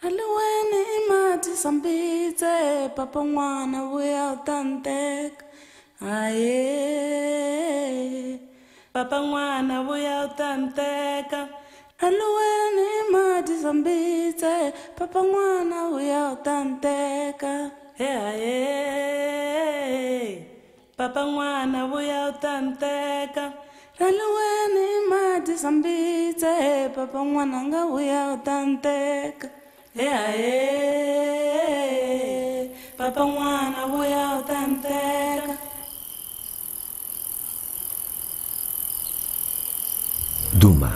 Aluweni imati sambitse papa n'wana vuya u ta ni teka. Aye papa n'wana vuya u ta ni teka. Aluweni imati sambitse papa n'wana vuya u ta ni teka. Aye papa n'wana vuya u ta ni teka. Aluweni imati sambitse papa n'wana nga vuya u ta ni teka. Papa n'wana vuya u ta ni teka. Duma.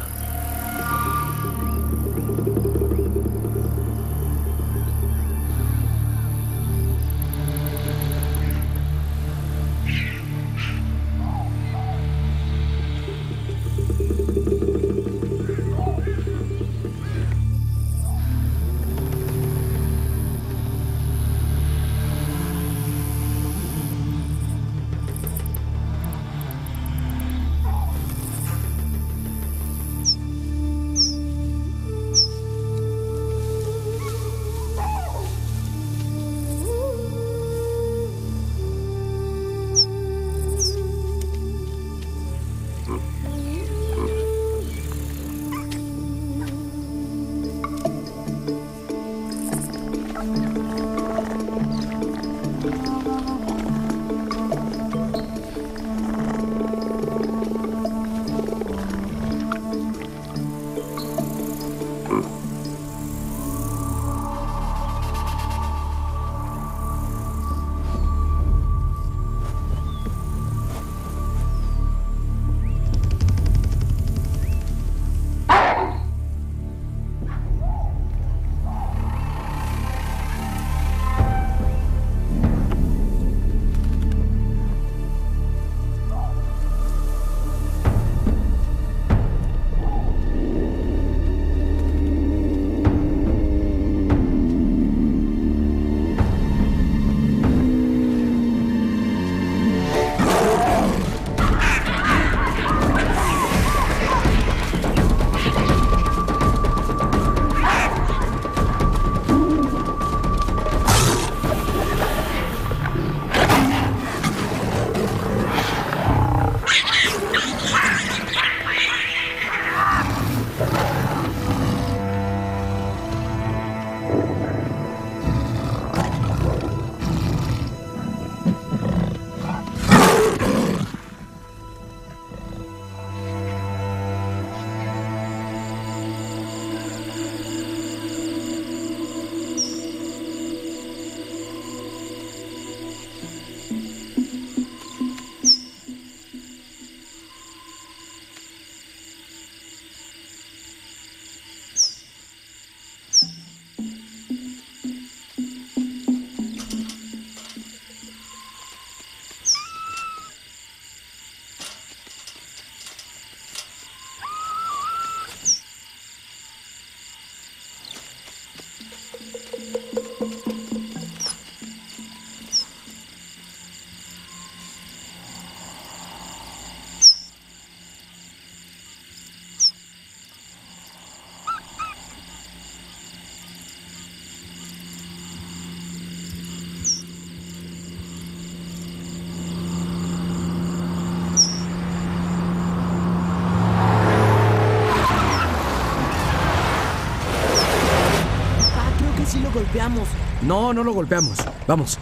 Golpeamos. No, no lo golpeamos. Vamos.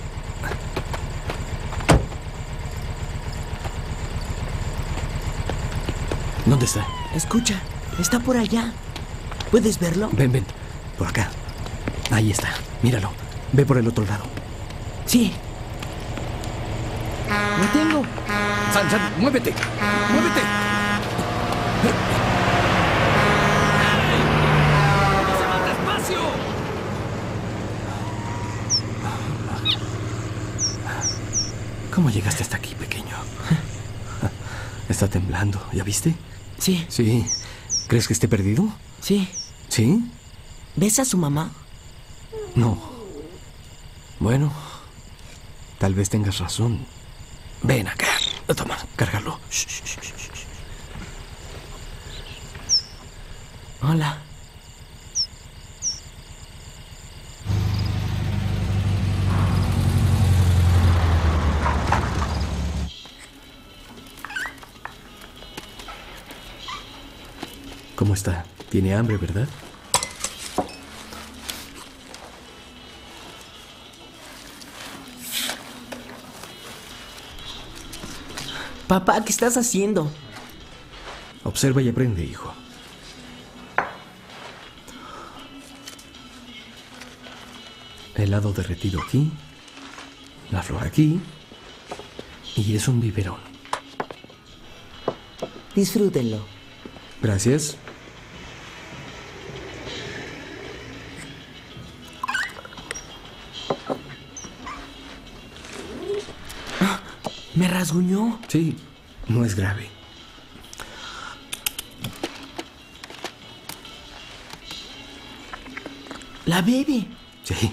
¿Dónde está? Escucha, está por allá. ¿Puedes verlo? Ven, ven. Por acá. Ahí está. Míralo. Ve por el otro lado. Sí. Lo tengo. San, muévete. Muévete. ¿Cómo llegaste hasta aquí, pequeño? Está temblando, ¿ya viste? Sí. Sí. ¿Crees que esté perdido? Sí. ¿Sí? ¿Ves a su mamá? No. Bueno, tal vez tengas razón. Ven acá. Toma, cárgalo. Hola. ¿Cómo está? Tiene hambre, ¿verdad? Papá, ¿qué estás haciendo? Observa y aprende, hijo. Helado derretido aquí, la flor aquí, y es un biberón. Disfrútenlo. Gracias. Me rasguñó. Sí, no es grave. La bebe. Sí.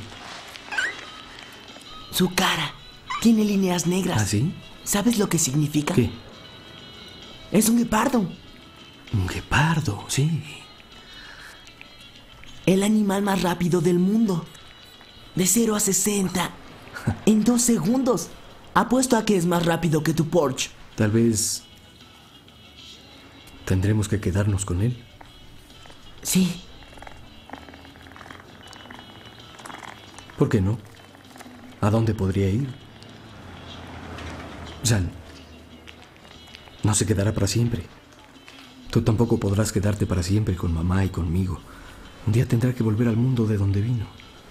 Su cara tiene líneas negras. ¿Ah, sí? ¿Sabes lo que significa? ¿Qué? Es un guepardo. Un guepardo, sí. El animal más rápido del mundo. De 0 a 60 en 2 segundos. Apuesto a que es más rápido que tu Porsche. Tal vez tendremos que quedarnos con él. Sí. ¿Por qué no? ¿A dónde podría ir? San, no se quedará para siempre. Tú tampoco podrás quedarte para siempre con mamá y conmigo. Un día tendrá que volver al mundo de donde vino.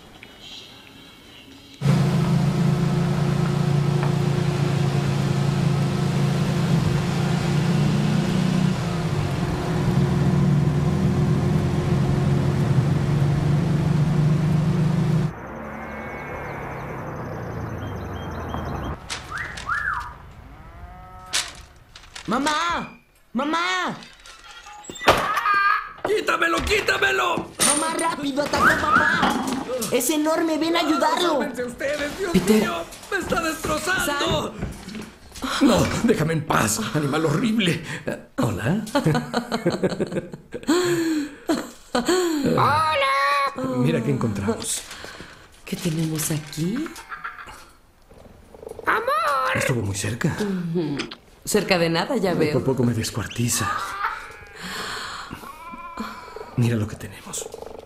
¡Mamá! ¡Mamá! ¡Quítamelo, quítamelo! ¡Mamá, rápido! ¡Atacó papá! ¡Es enorme! ¡Ven a ayudarlo! ¡Sálvense ustedes, Dios Peter. mío! ¡Me está destrozando! No, déjame en paz, animal horrible. ¿Hola? ¡Hola! Mira qué encontramos. ¿Qué tenemos aquí? ¡Amor! Estuvo muy cerca. Cerca de nada, ya Por veo. poco me descuartiza. Mira lo que tenemos.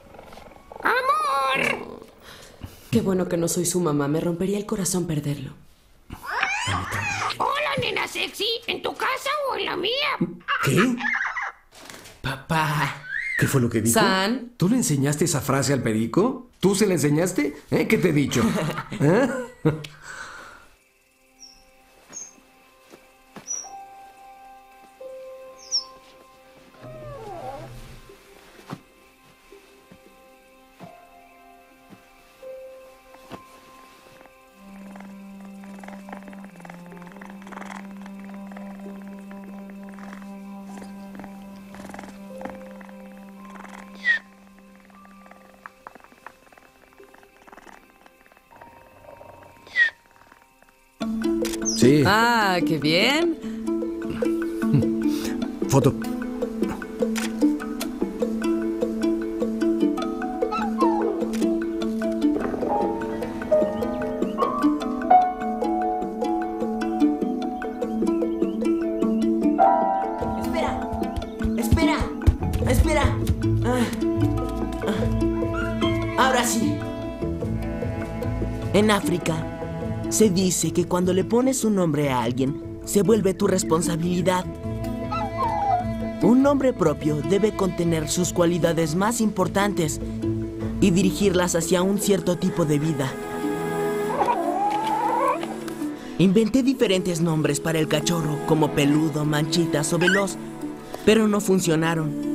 ¡Amor! Qué bueno que no soy su mamá. Me rompería el corazón perderlo. A mí también. Hola, nena sexy. ¿En tu casa o en la mía? ¿Qué? Papá. ¿Qué fue lo que dijo? San. ¿Tú le enseñaste esa frase al perico? ¿Tú se la enseñaste? ¿Qué te he dicho? ¿Eh? Sí. Ah, qué bien. Foto. ¡Espera! ¡Espera! ¡Espera! Ahora sí. En África, se dice que cuando le pones un nombre a alguien, se vuelve tu responsabilidad. Un nombre propio debe contener sus cualidades más importantes y dirigirlas hacia un cierto tipo de vida. Inventé diferentes nombres para el cachorro, como Peludo, Manchitas o Veloz, pero no funcionaron.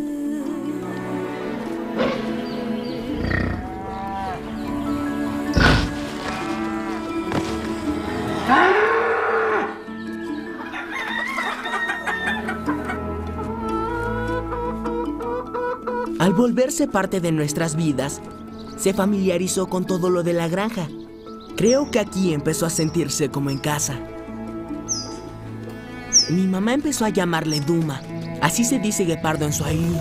Al volverse parte de nuestras vidas, se familiarizó con todo lo de la granja. Creo que aquí empezó a sentirse como en casa. Mi mamá empezó a llamarle Duma. Así se dice guepardo en suajili.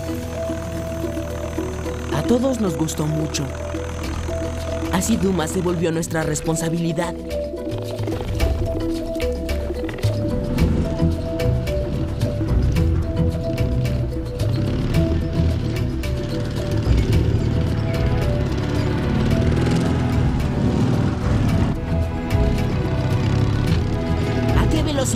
A todos nos gustó mucho. Así Duma se volvió nuestra responsabilidad.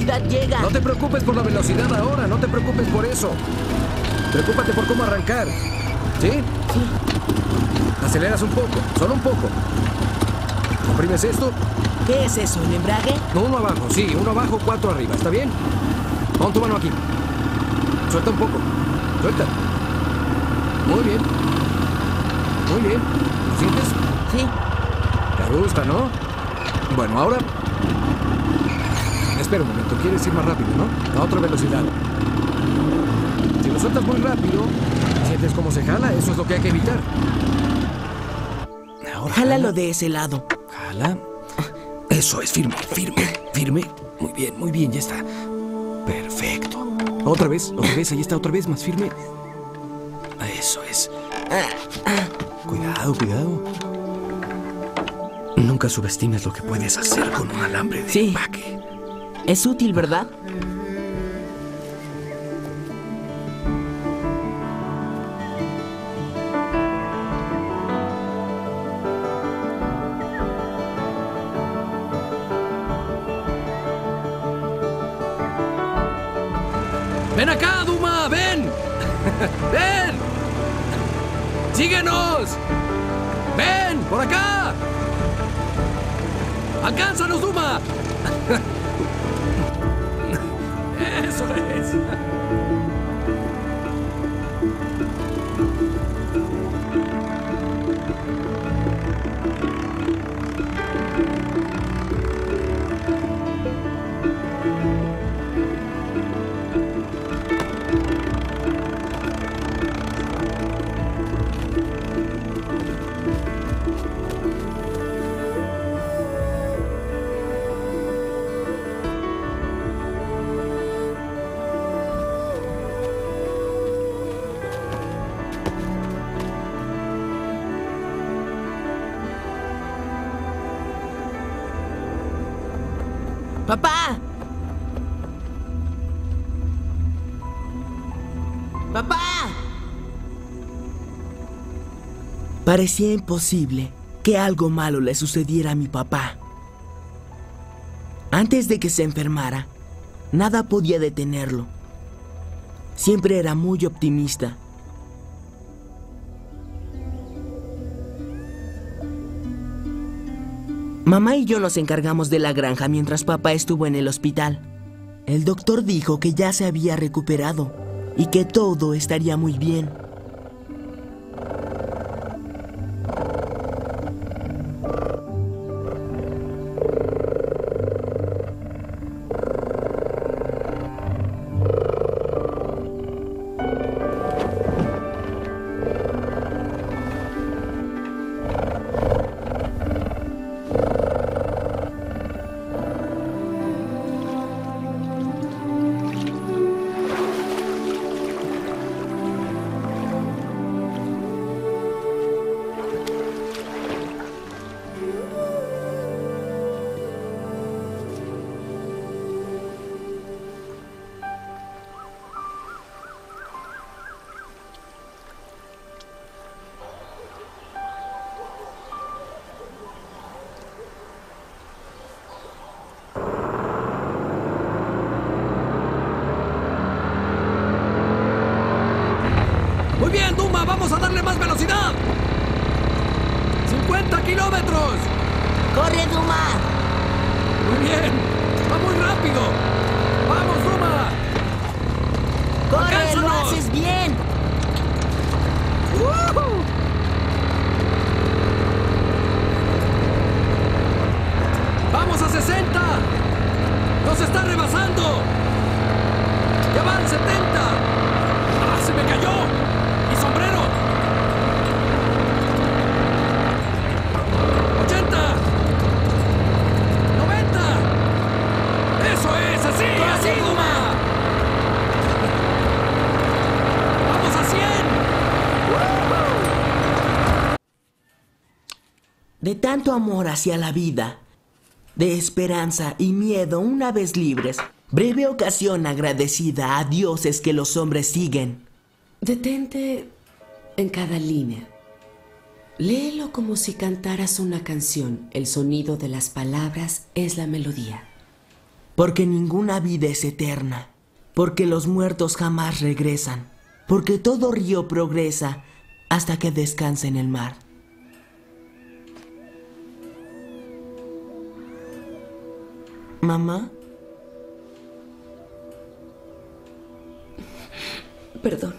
velocidad llega. No te preocupes por la velocidad ahora, no te preocupes por eso. Preocúpate por cómo arrancar. ¿Sí? Sí. Aceleras un poco, solo un poco. ¿Comprimes esto? ¿Qué es eso, el embrague? Uno abajo, sí, uno abajo, 4 arriba. ¿Está bien? Pon tu mano aquí. Suelta un poco. Suelta. Muy bien. Muy bien. ¿Lo sientes? Sí. Te gusta, ¿no? Bueno, ahora... Espera un momento, quieres ir más rápido, ¿no? A otra velocidad. Si lo sueltas muy rápido, ¿sientes cómo se jala? Eso es lo que hay que evitar. Ahora Jálalo de ese lado. Jala. Eso es, firme, firme, firme. Muy bien, ya está. Perfecto. Otra vez, ahí está, otra vez, más firme. Eso es. Cuidado, cuidado. Nunca subestimes lo que puedes hacer con un alambre de empaque. Es útil, ¿verdad? ¡Ven acá, Duma! ¡Ven! ¡Ven! ¡Síguenos! ¡Ven! ¡Por acá! ¡Alcánzanos, Duma! ¡Eso es! ¡Papá! ¡Papá! Parecía imposible que algo malo le sucediera a mi papá. Antes de que se enfermara, nada podía detenerlo. Siempre era muy optimista. Mamá y yo nos encargamos de la granja mientras papá estuvo en el hospital. El doctor dijo que ya se había recuperado y que todo estaría muy bien. Muy bien, Duma, vamos a darle más velocidad. 50 kilómetros. ¡Corre, Duma! Muy bien, va muy rápido. Vamos, Duma. ¡Corre, lo ¡Alcánzanos! haces bien! ¡Vamos a 60! ¡Nos está rebasando! ¡Ya van 70! ¡Ah, se me cayó! ¡Mi sombrero! 80. 90. ¡Eso es! ¡Así! ¡Así, Duma! ¡Vamos a 100! De tanto amor hacia la vida, de esperanza y miedo una vez libres, breve ocasión agradecida a dioses que los hombres siguen. Detente en cada línea. Léelo como si cantaras una canción. El sonido de las palabras es la melodía. Porque ninguna vida es eterna. Porque los muertos jamás regresan. Porque todo río progresa hasta que descansa en el mar. ¿Mamá? Perdón.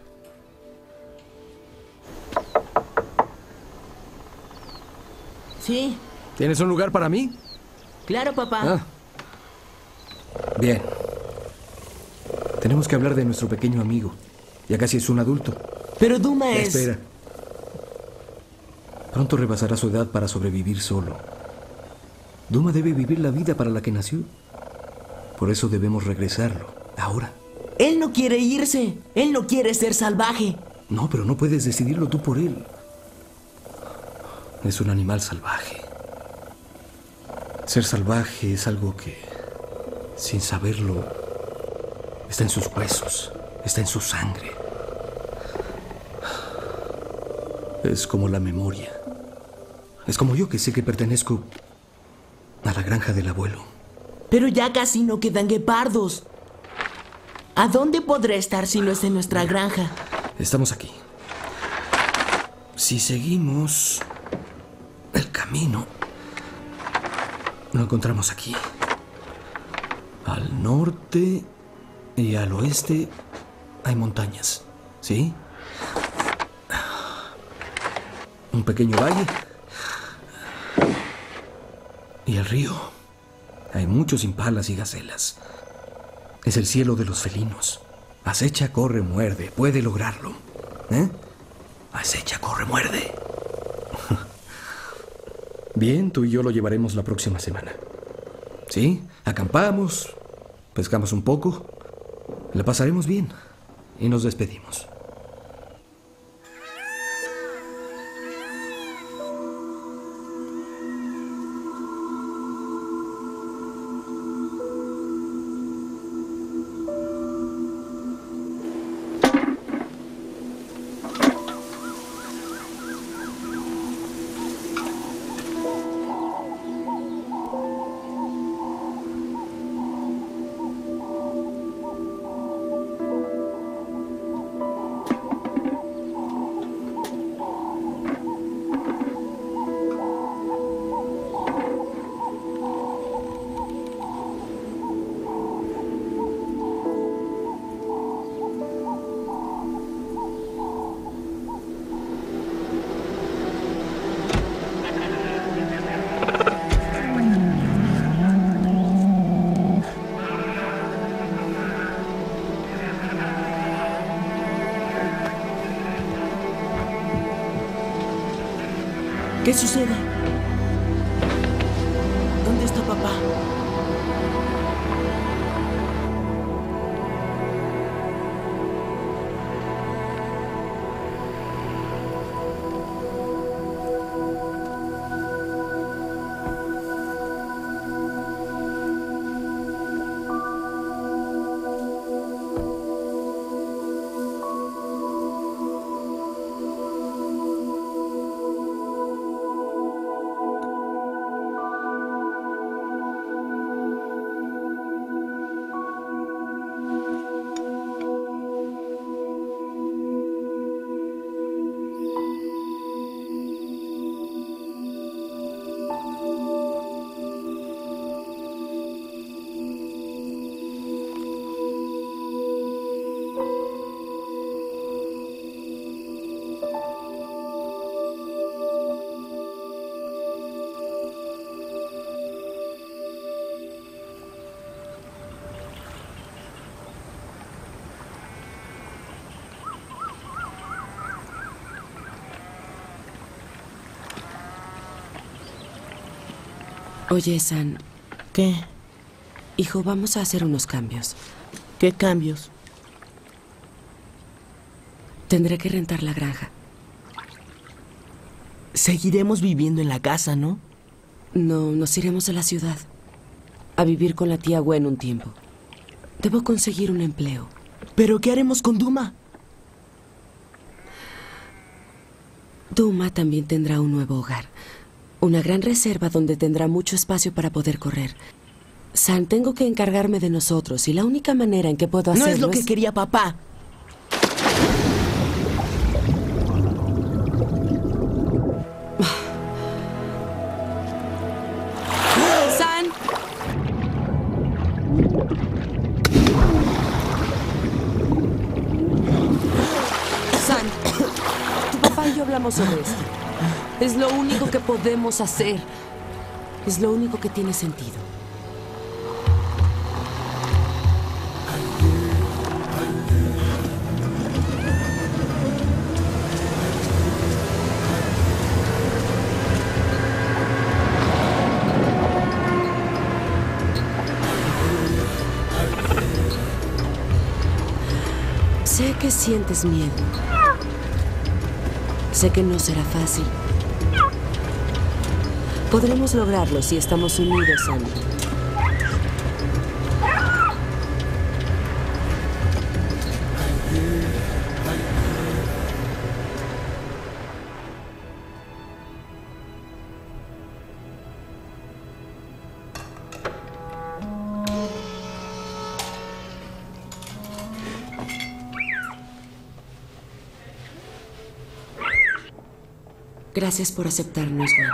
Sí, ¿Tienes un lugar para mí? claro, papá. Ah. Bien. Tenemos que hablar de nuestro pequeño amigo. Ya casi es un adulto. Pero Duma es... Espera. Pronto rebasará su edad para sobrevivir solo. Duma debe vivir la vida para la que nació. Por eso debemos regresarlo, ahora. Él no quiere irse. Él no quiere ser salvaje. No, pero no puedes decidirlo tú por él. Es un animal salvaje. Ser salvaje es algo que, sin saberlo, está en sus huesos, está en su sangre. Es como la memoria. Es como yo que sé que pertenezco a la granja del abuelo. Pero ya casi no quedan guepardos. ¿A dónde podrá estar si no es en nuestra granja? Estamos aquí. Si seguimos el camino, lo encontramos aquí. Al norte y al oeste hay montañas, ¿sí? Un pequeño valle. Y el río. Hay muchos impalas y gacelas. Es el cielo de los felinos. Acecha, corre, muerde. Puede lograrlo. ¿Eh? Acecha, corre, muerde. Bien, tú y yo lo llevaremos la próxima semana. ¿Sí? Acampamos, pescamos un poco, la pasaremos bien y nos despedimos. ¿Qué sucede? ¿Dónde está papá? Oye, San, ¿Qué? hijo, vamos a hacer unos cambios. ¿Qué cambios? Tendré que rentar la granja. Seguiremos viviendo en la casa, ¿no? No, nos iremos a la ciudad. A vivir con la tía Gwen un tiempo. Debo conseguir un empleo. ¿Pero qué haremos con Duma? Duma también tendrá un nuevo hogar. Una gran reserva donde tendrá mucho espacio para poder correr. San, tengo que encargarme de nosotros y la única manera en que puedo hacerlo No es lo que quería papá. ¡San! San, tu papá y yo hablamos sobre esto. Es lo único que podemos hacer. Es lo único que tiene sentido. Sé que sientes miedo. Sé que no será fácil. Podremos lograrlo si estamos unidos, Sam. Gracias por aceptarnos, Gwen.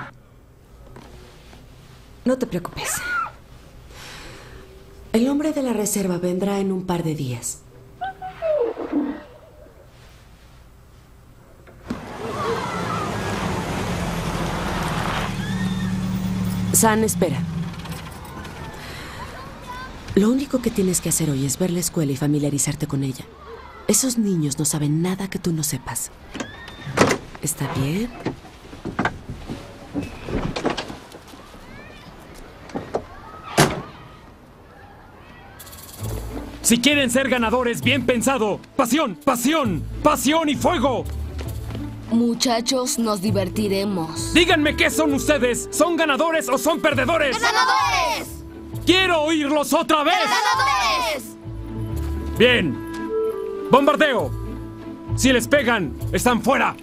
No te preocupes. El hombre de la reserva vendrá en un par de días. San, espera. Lo único que tienes que hacer hoy es ver la escuela y familiarizarte con ella. Esos niños no saben nada que tú no sepas. ¿Está bien? Si quieren ser ganadores, bien pensado. Pasión, pasión, pasión y fuego. Muchachos, nos divertiremos. Díganme qué son ustedes. ¿Son ganadores o son perdedores? ¡Ganadores! ¡Quiero oírlos otra vez! ¡Ganadores! Bien. Bombardeo. Si les pegan, están fuera.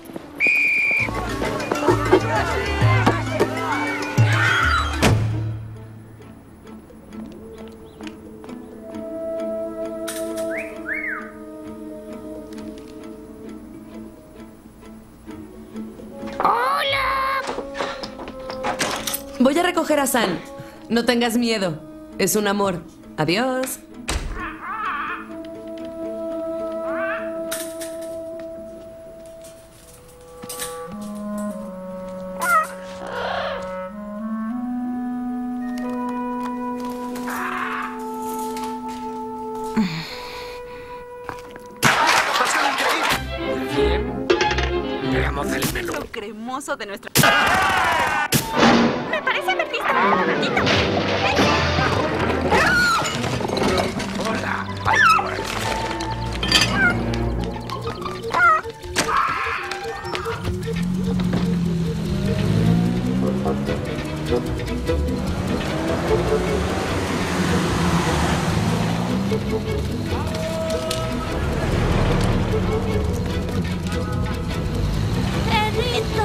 Voy a recoger a San. No tengas miedo. Es un amor. Adiós. Lo cremoso de nuestra... Me parece haber visto un ratito. ¡Perrito!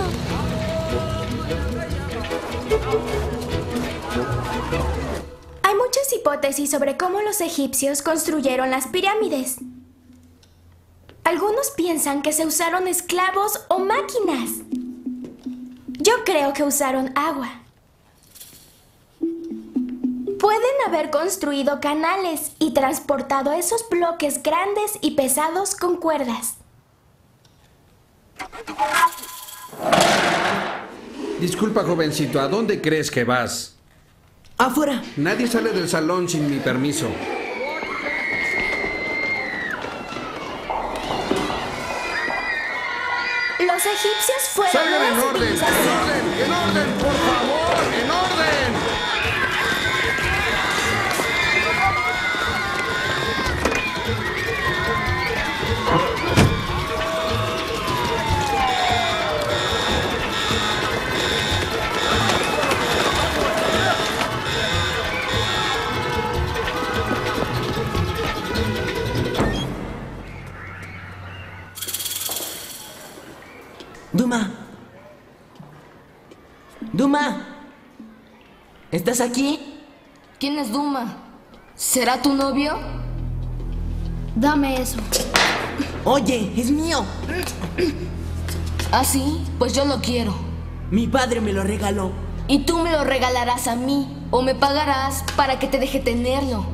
Hay muchas hipótesis sobre cómo los egipcios construyeron las pirámides. Algunos piensan que se usaron esclavos o máquinas. Yo creo que usaron agua. Pueden haber construido canales y transportado esos bloques grandes y pesados con cuerdas. Disculpa, jovencito, ¿a dónde crees que vas? Afuera. Nadie sale del salón sin mi permiso. Los egipcios fueron ¡Salgan en una orden! ¡En civilización. orden! ¡En orden! ¡Por favor! ¡En orden! Duma. Duma. ¿Estás aquí? ¿Qué ¿Quién es Duma? ¿Será tu novio? Dame eso. Oye, es mío. ¿Ah, sí? Pues yo lo quiero. Mi padre me lo regaló. Y tú me lo regalarás a mí. O me pagarás para que te deje tenerlo.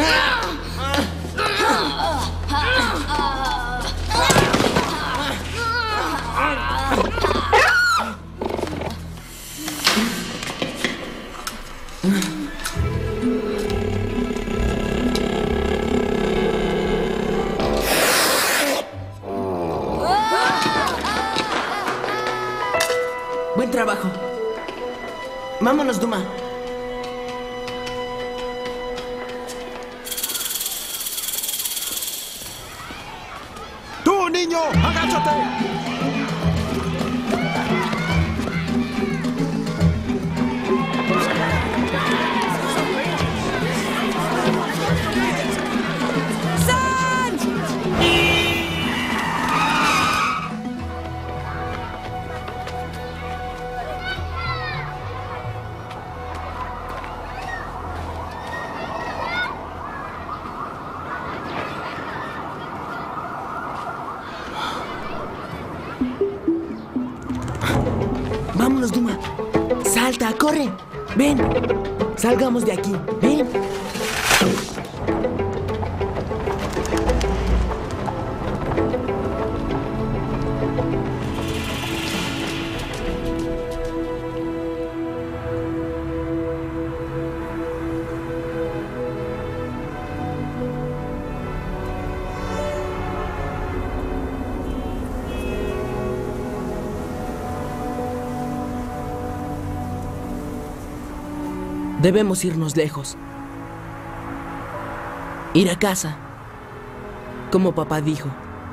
Buen trabajo. Vámonos, Duma. ¡Tú, niño! ¡Agáchate! Vámonos, Duma. Salta, corre. Ven. Salgamos de aquí. Ven. Debemos irnos lejos. Ir a casa, como papá dijo.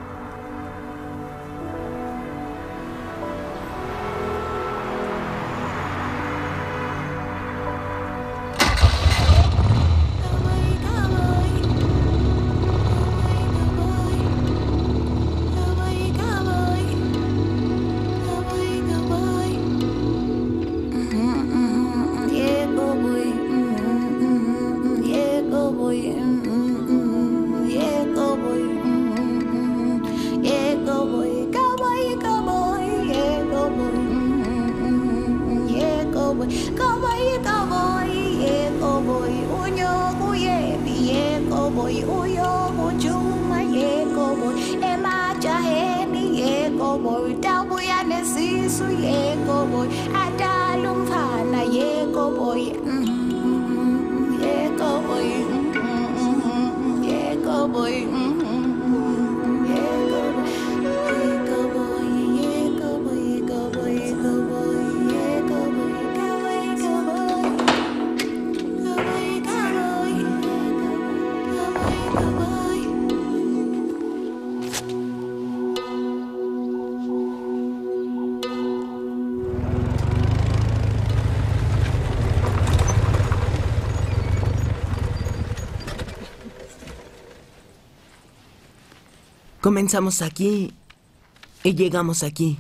Comenzamos aquí y llegamos aquí.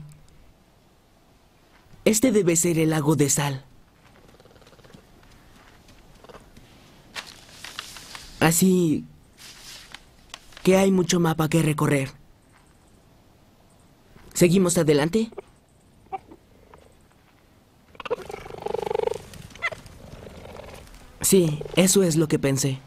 Este debe ser el lago de sal. Así que hay mucho mapa que recorrer. ¿Seguimos adelante? Sí, eso es lo que pensé.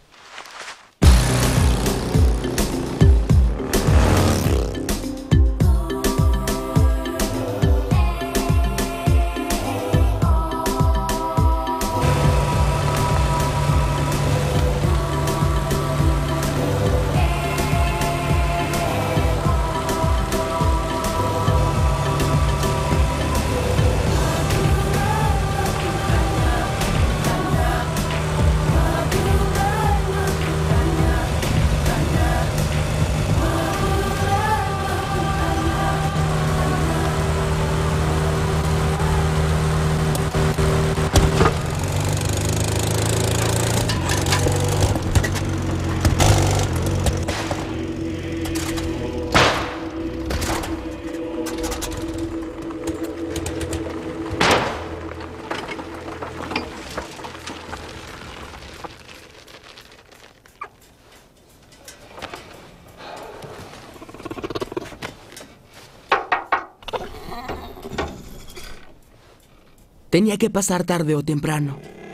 Tenía que pasar tarde o temprano.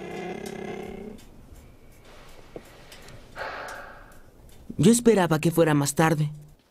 Yo esperaba que fuera más tarde.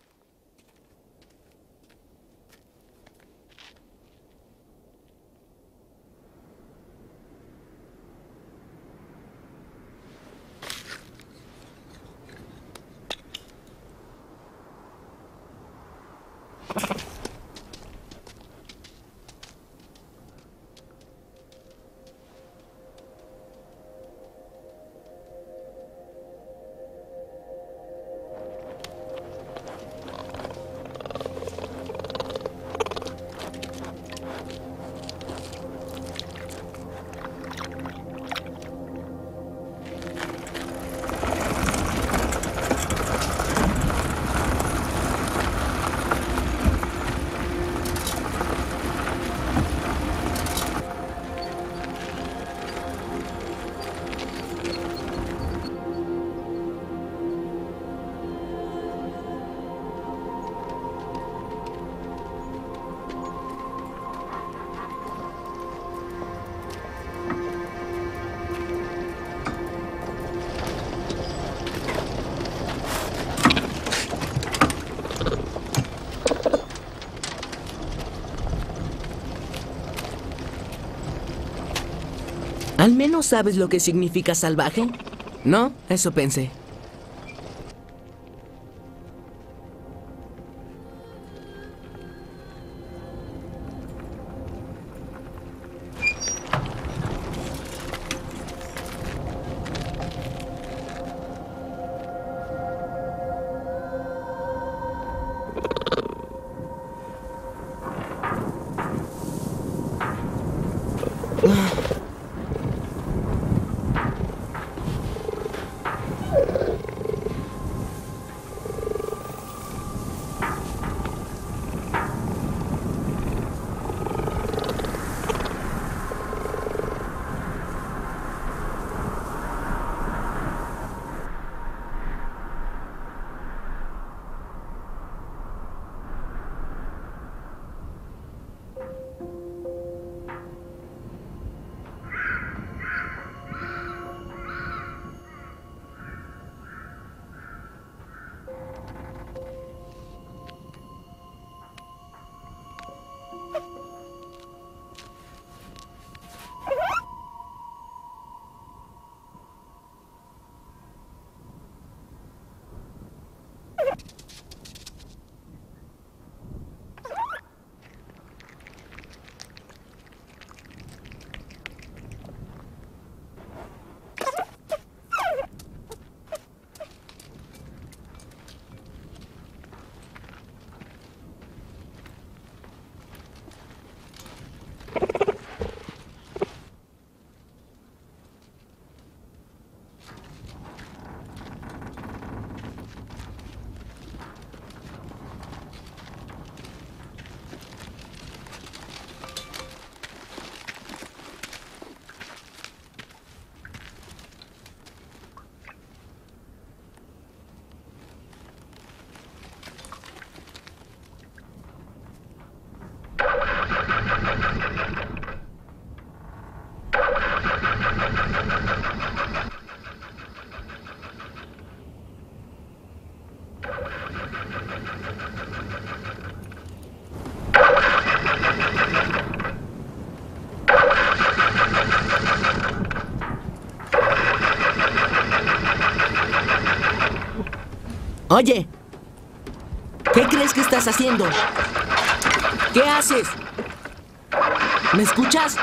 ¿Al menos sabes lo que significa salvaje? ¿No? Eso pensé. Oye, ¿qué crees que estás haciendo? ¿Qué haces? ¿Me escuchas?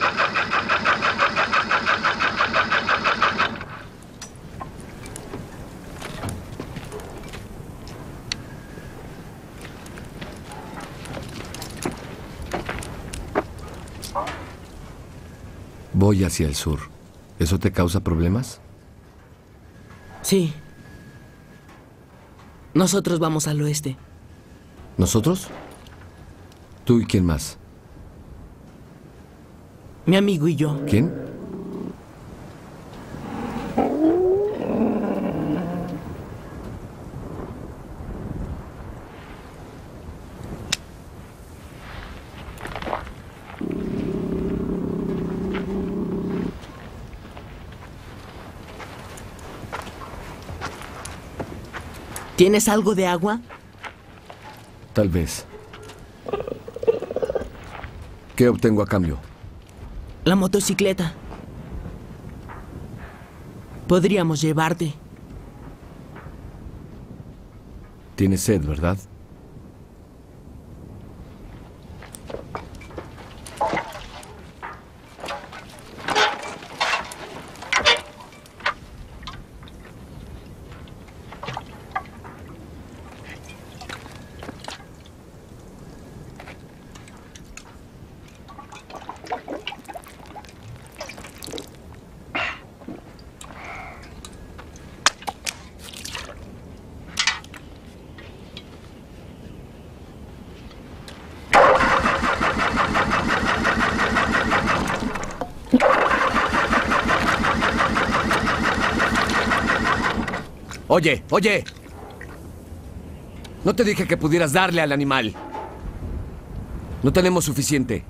Voy hacia el sur. ¿Eso te causa problemas? Sí. Nosotros vamos al oeste. ¿Nosotros? ¿Tú y quién más? Mi amigo y yo. ¿Quién? ¿Tienes algo de agua? Tal vez. ¿Qué obtengo a cambio? La motocicleta. Podríamos llevarte. Tienes sed, ¿verdad? Oye, oye. No te dije que pudieras darle al animal. No tenemos suficiente.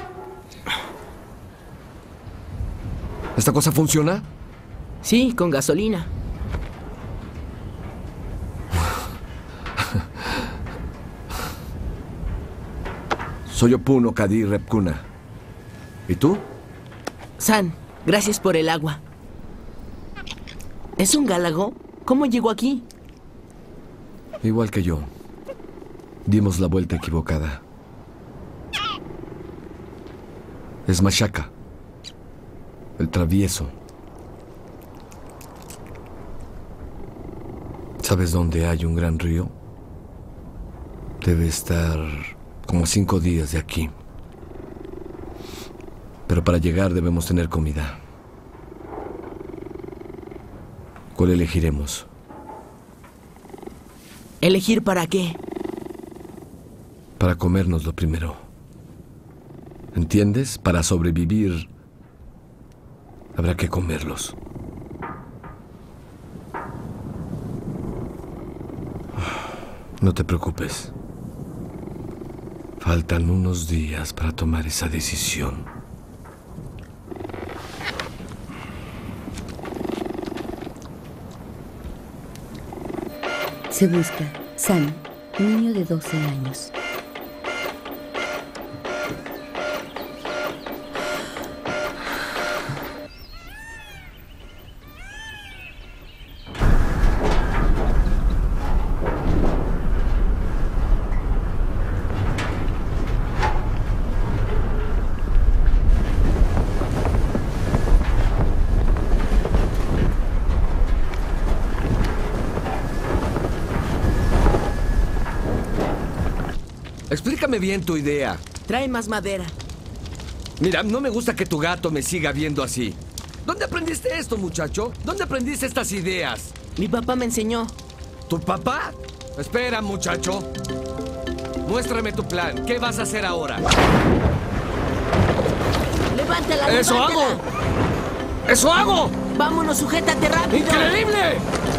¿Esta cosa funciona? Sí, con gasolina. Soy Opuno Kadir Repkuna. ¿Y tú? San, gracias por el agua. ¿Es un gálago? ¿Cómo llegó aquí? Igual que yo. Dimos la vuelta equivocada. Es Mashaka, el travieso. ¿Sabes dónde hay un gran río? Debe estar como 5 días de aquí. Pero para llegar debemos tener comida. ¿Cuál elegiremos? ¿Elegir para qué? Para comérnoslo primero. ¿Entiendes? Para sobrevivir, habrá que comerlos. No te preocupes. Faltan unos días para tomar esa decisión. Se busca San, niño de 12 años. Explícame bien tu idea. Trae más madera. Mira, no me gusta que tu gato me siga viendo así. ¿Dónde aprendiste esto, muchacho? ¿Dónde aprendiste estas ideas? Mi papá me enseñó. ¿Tu papá? Espera, muchacho. Muéstrame tu plan. ¿Qué vas a hacer ahora? ¡Levántala, ¡Eso levántala! hago! ¡Eso hago! ¡Vámonos, sujétate rápido! ¡Increíble!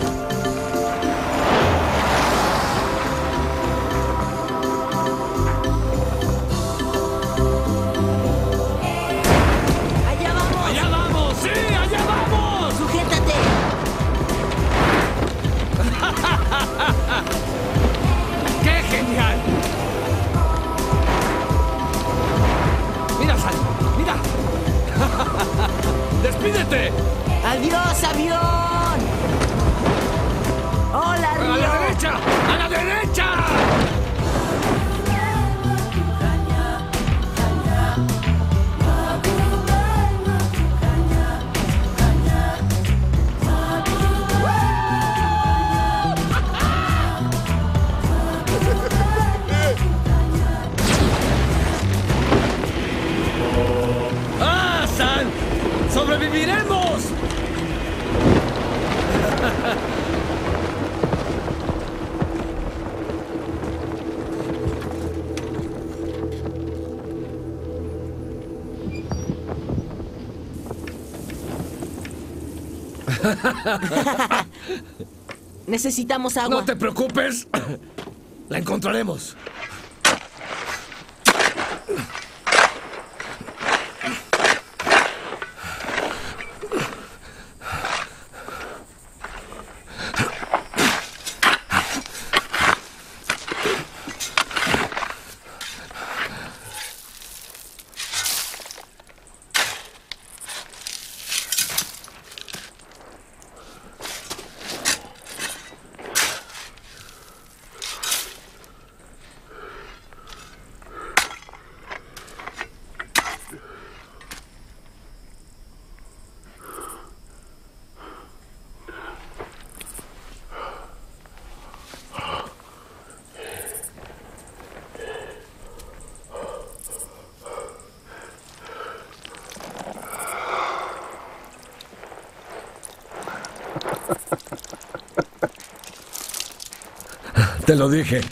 ¡Allá vamos! ¡Allá vamos! ¡Sí, allá vamos! ¡Sujétate! ¡Qué genial! Mira, Sal, mira. ¡Despídete! ¡Adiós, avión! ¡Hola, Río! ¡A la derecha! ¡A la derecha! ¡Ah, San! ¡Sobreviviremos! Necesitamos agua. No te preocupes. La encontraremos. Te lo dije.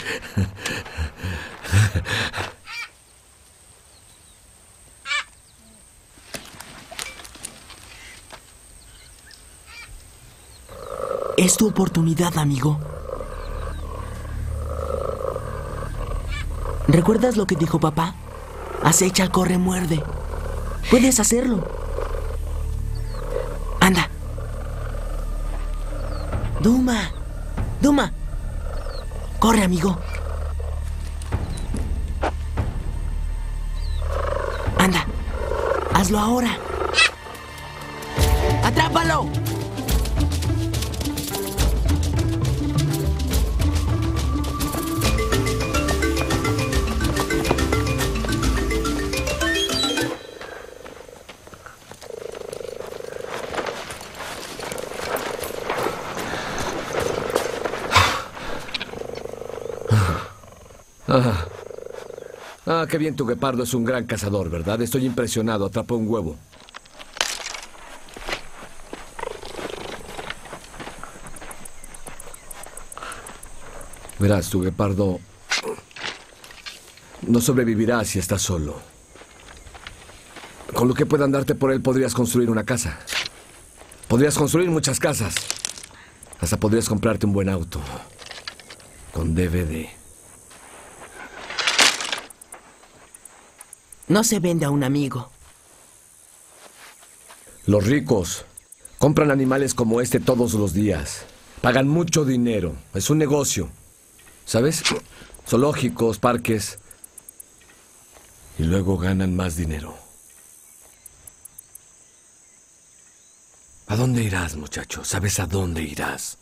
Es tu oportunidad, amigo. ¿Recuerdas lo que dijo papá? Acecha, corre, muerde. Puedes hacerlo. Anda. Duma. Duma. Corre, amigo. Anda. Hazlo ahora. ¡Atrápalo! Qué bien, tu guepardo es un gran cazador, ¿verdad? Estoy impresionado. Atrapó un huevo. Verás, tu guepardo no sobrevivirá si estás solo. Con lo que puedan darte por él podrías construir una casa. Podrías construir muchas casas. Hasta podrías comprarte un buen auto. Con DVD. No se vende a un amigo. Los ricos compran animales como este todos los días. Pagan mucho dinero. Es un negocio. ¿Sabes? Zoológicos, parques. Y luego ganan más dinero. ¿A dónde irás, muchacho? ¿Sabes a dónde irás?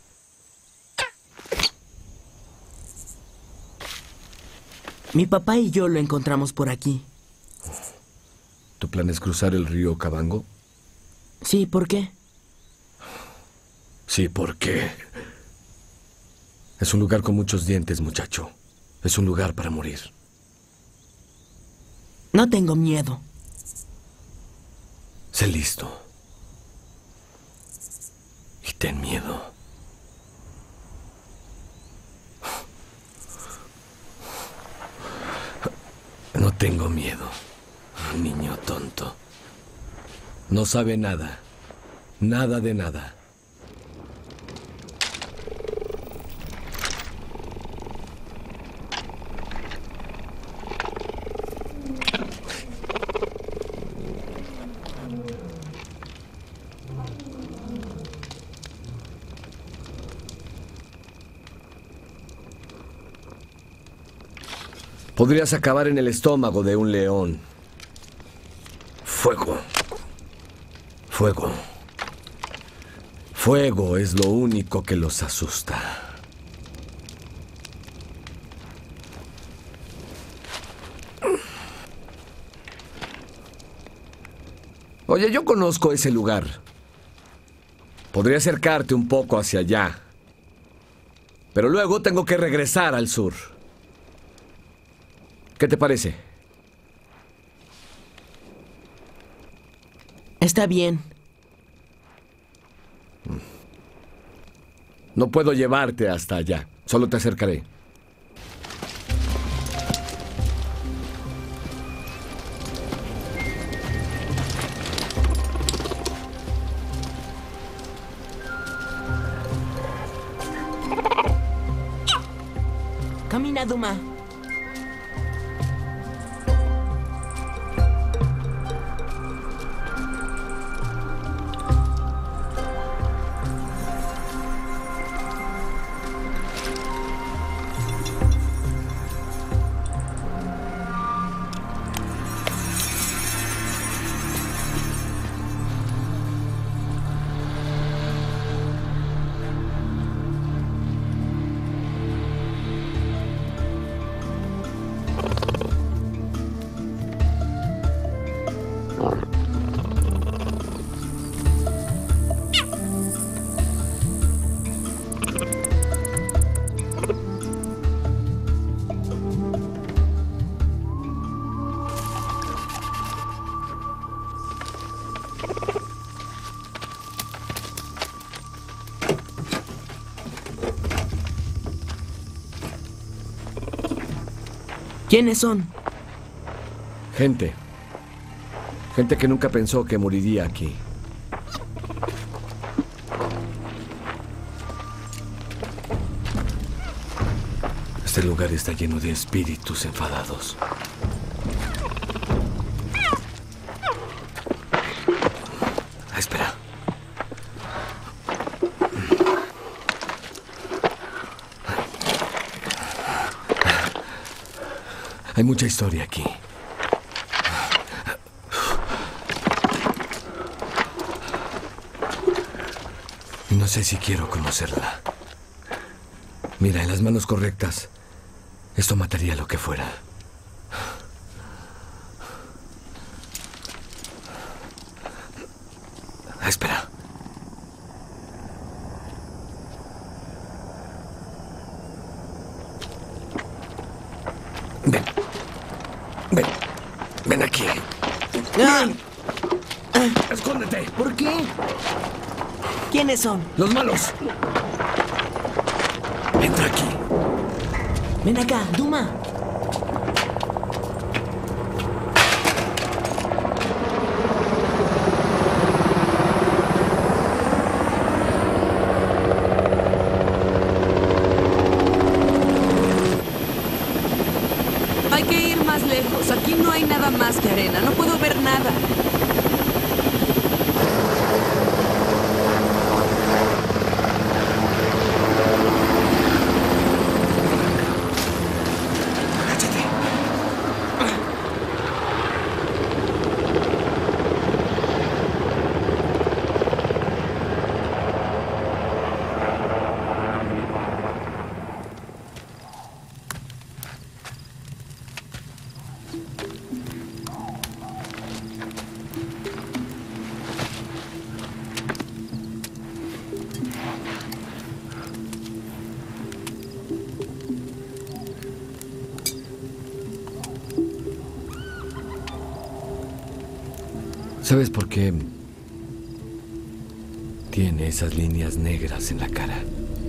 Mi papá y yo lo encontramos por aquí. ¿Tu plan es cruzar el río Cabango? Sí, ¿por qué? Sí, ¿por qué? Es un lugar con muchos dientes, muchacho. Es un lugar para morir. No tengo miedo. Sé listo. Y ten miedo. No tengo miedo. Niño tonto. No sabe nada. Nada de nada. Podrías acabar en el estómago de un león. Fuego. Fuego. Fuego es lo único que los asusta. Oye, yo conozco ese lugar. Podría acercarte un poco hacia allá. Pero luego tengo que regresar al sur. ¿Qué te parece? Está bien. No puedo llevarte hasta allá. Solo te acercaré. Camina, Duma. ¿Quiénes son? Gente. Gente que nunca pensó que moriría aquí. Este lugar está lleno de espíritus enfadados. Espera. Hay mucha historia aquí. No sé si quiero conocerla. Mira, en las manos correctas, esto mataría lo que fuera. Espera. Ven. Ven. Ven aquí. ¡Ven! ¡Escóndete! ¿Por qué? ¿Quiénes son? ¡Los malos! Entra aquí. Ven acá, Duma. Hay que ir más lejos. Aquí no hay nada más que arena. No puedo ver nada. ¿Sabes por qué tiene esas líneas negras en la cara?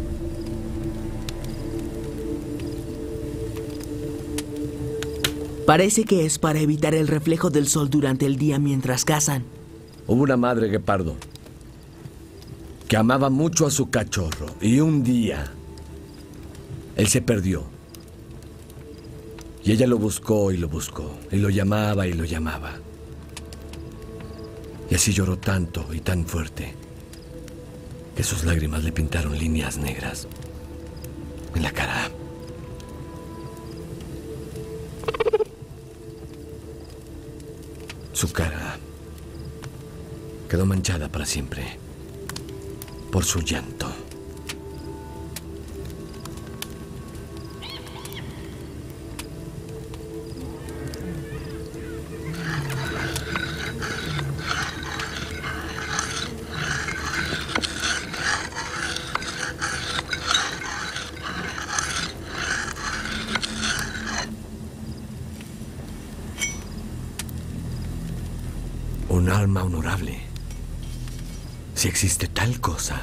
Parece que es para evitar el reflejo del sol durante el día mientras cazan. Hubo una madre guepardo que amaba mucho a su cachorro y un día él se perdió. Y ella lo buscó y lo llamaba y lo llamaba. Y así lloró tanto y tan fuerte que sus lágrimas le pintaron líneas negras en la cara. Su cara quedó manchada para siempre por su llanto. Un alma honorable, si existe tal cosa,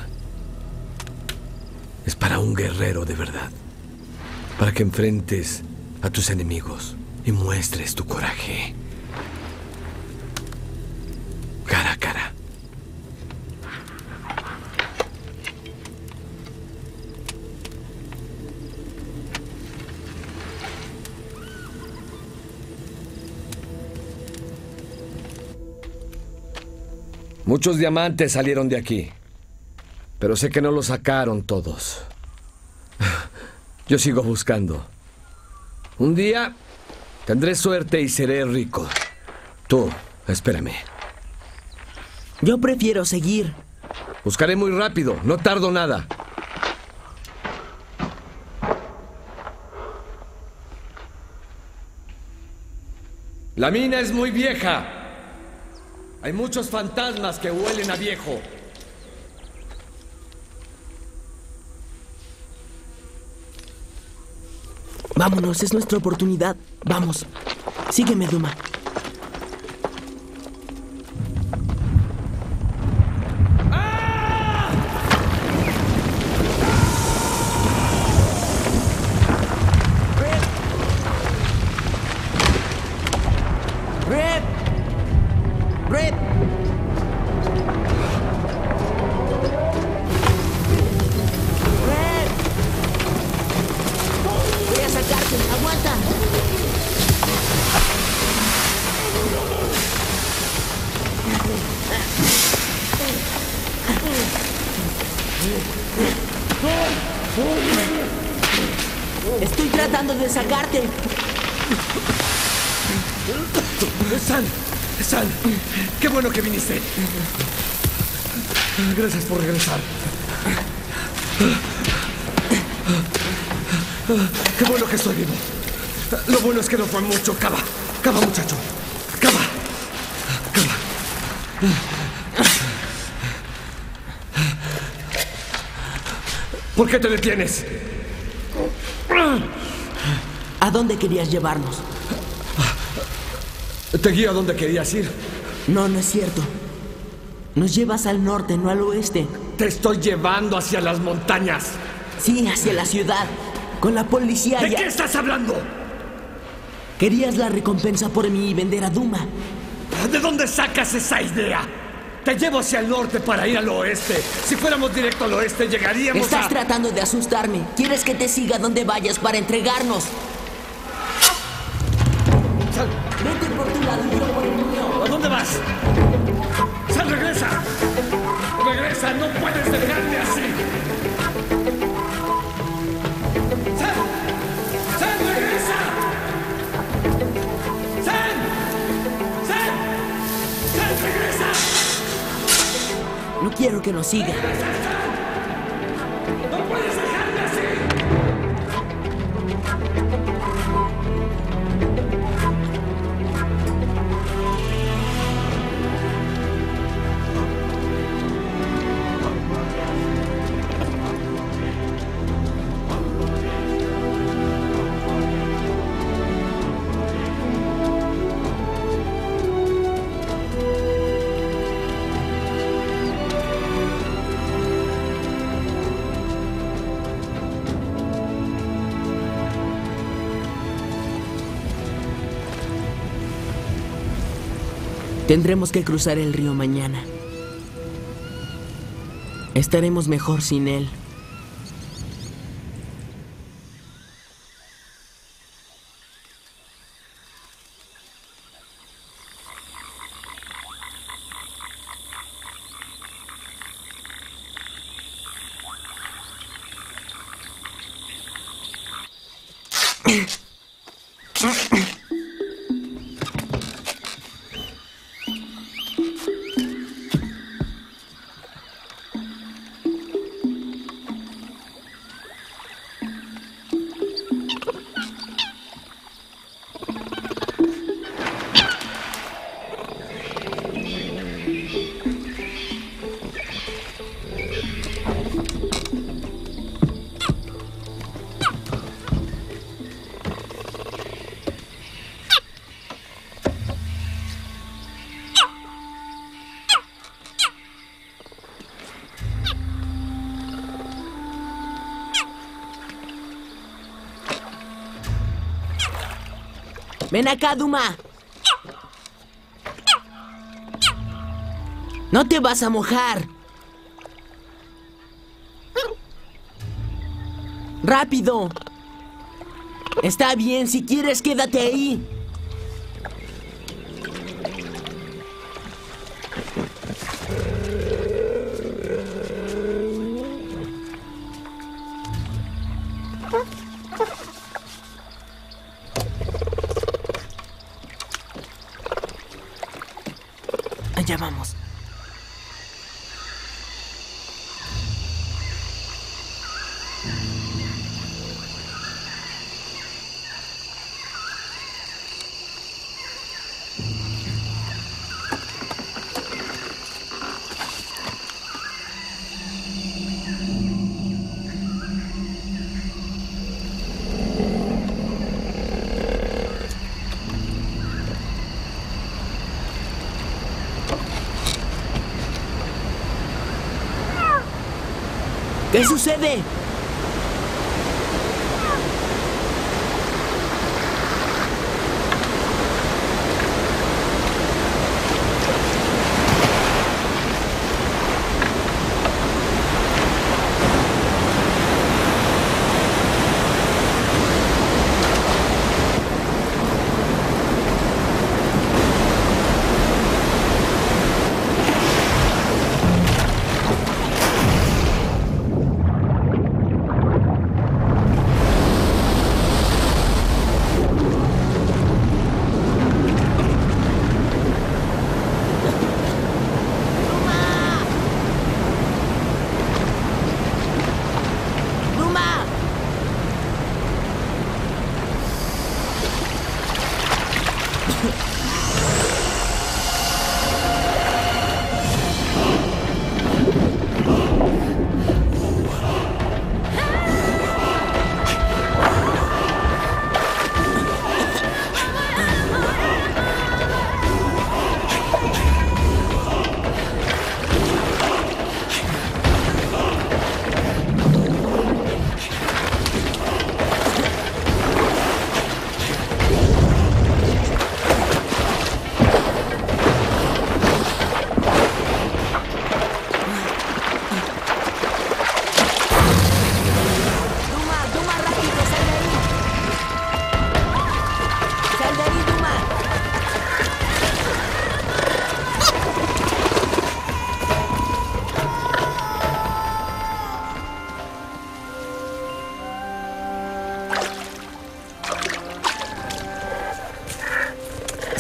es para un guerrero de verdad, para que enfrentes a tus enemigos y muestres tu coraje cara a cara. Muchos diamantes salieron de aquí, pero sé que no los sacaron todos. Yo sigo buscando. Un día tendré suerte y seré rico. Tú, espérame. Yo prefiero seguir. Buscaré muy rápido, no tardo nada. La mina es muy vieja. Hay muchos fantasmas que huelen a viejo. Vámonos, es nuestra oportunidad. Vamos. Sígueme, Duma. ¡Red! ¡Red! Voy a sacarte. ¡Aguanta! Estoy tratando de sacarte. San, qué bueno que viniste. Gracias por regresar. Qué bueno que estoy vivo. Lo bueno es que no fue mucho. Cava, muchacho. Cava. ¿Por qué te detienes? ¿A dónde querías llevarnos? Te guío a donde querías ir. No, no es cierto. Nos llevas al norte, no al oeste. Te estoy llevando hacia las montañas. Sí, hacia la ciudad. Con la policía. ¿De qué estás hablando? Querías la recompensa por mí y vender a Duma. ¿De dónde sacas esa idea? Te llevo hacia el norte para ir al oeste. Si fuéramos directo al oeste, llegaríamos Estás tratando de asustarme. ¿Quieres que te siga donde vayas para entregarnos? Sal. Vete por tu lado y yo por el mío. ¿A dónde vas? Sal, regresa. Regresa, no puedes dejarme así. Sal, regresa. Sal, regresa. No quiero que nos siga. ¡No puedes dejarme así! Tendremos que cruzar el río mañana. Estaremos mejor sin él. Ven acá, Duma. No te vas a mojar. ¡Rápido! Está bien, si quieres, quédate ahí. Allá vamos. ¿Qué sucede?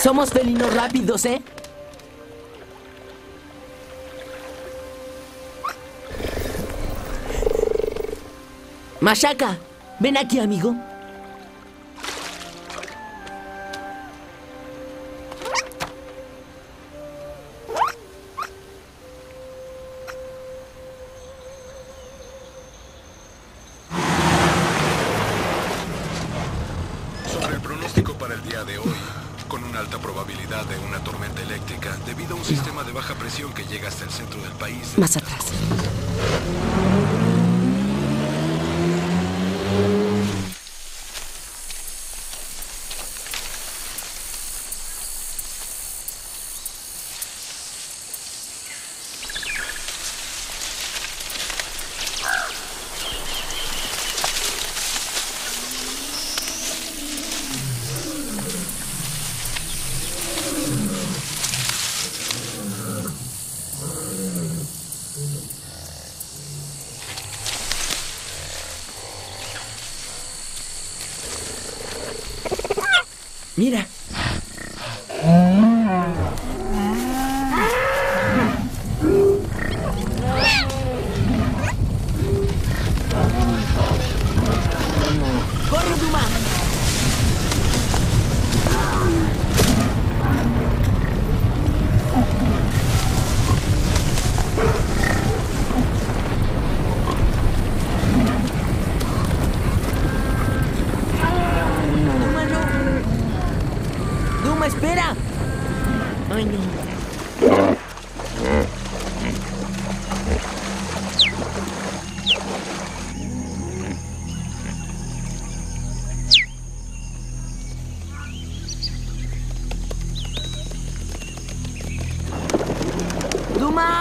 Somos felinos rápidos, ¿eh? Mashaka, ven aquí, amigo. Sobre el pronóstico para el día de hoy, con una alta probabilidad de una tormenta eléctrica debido a un sistema de baja presión que llega hasta el centro del país. Más atrás. Mira. ¡Corre, Duma! Duma, no. Duma, espera. Ay, no. ¡Duma!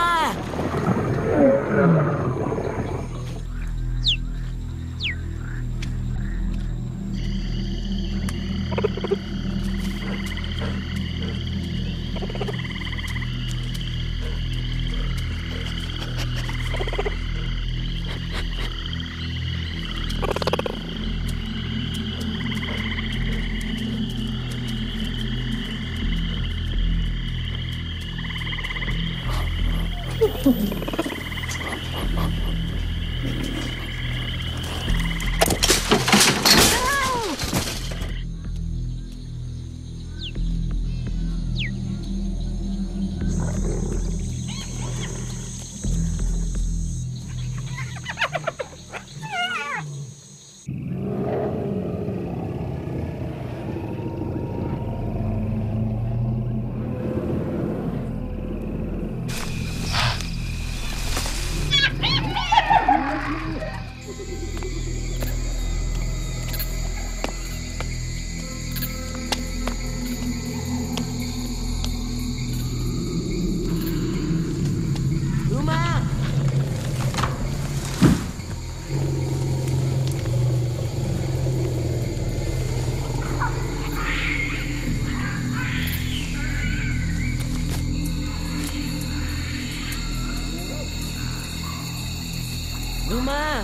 Duma.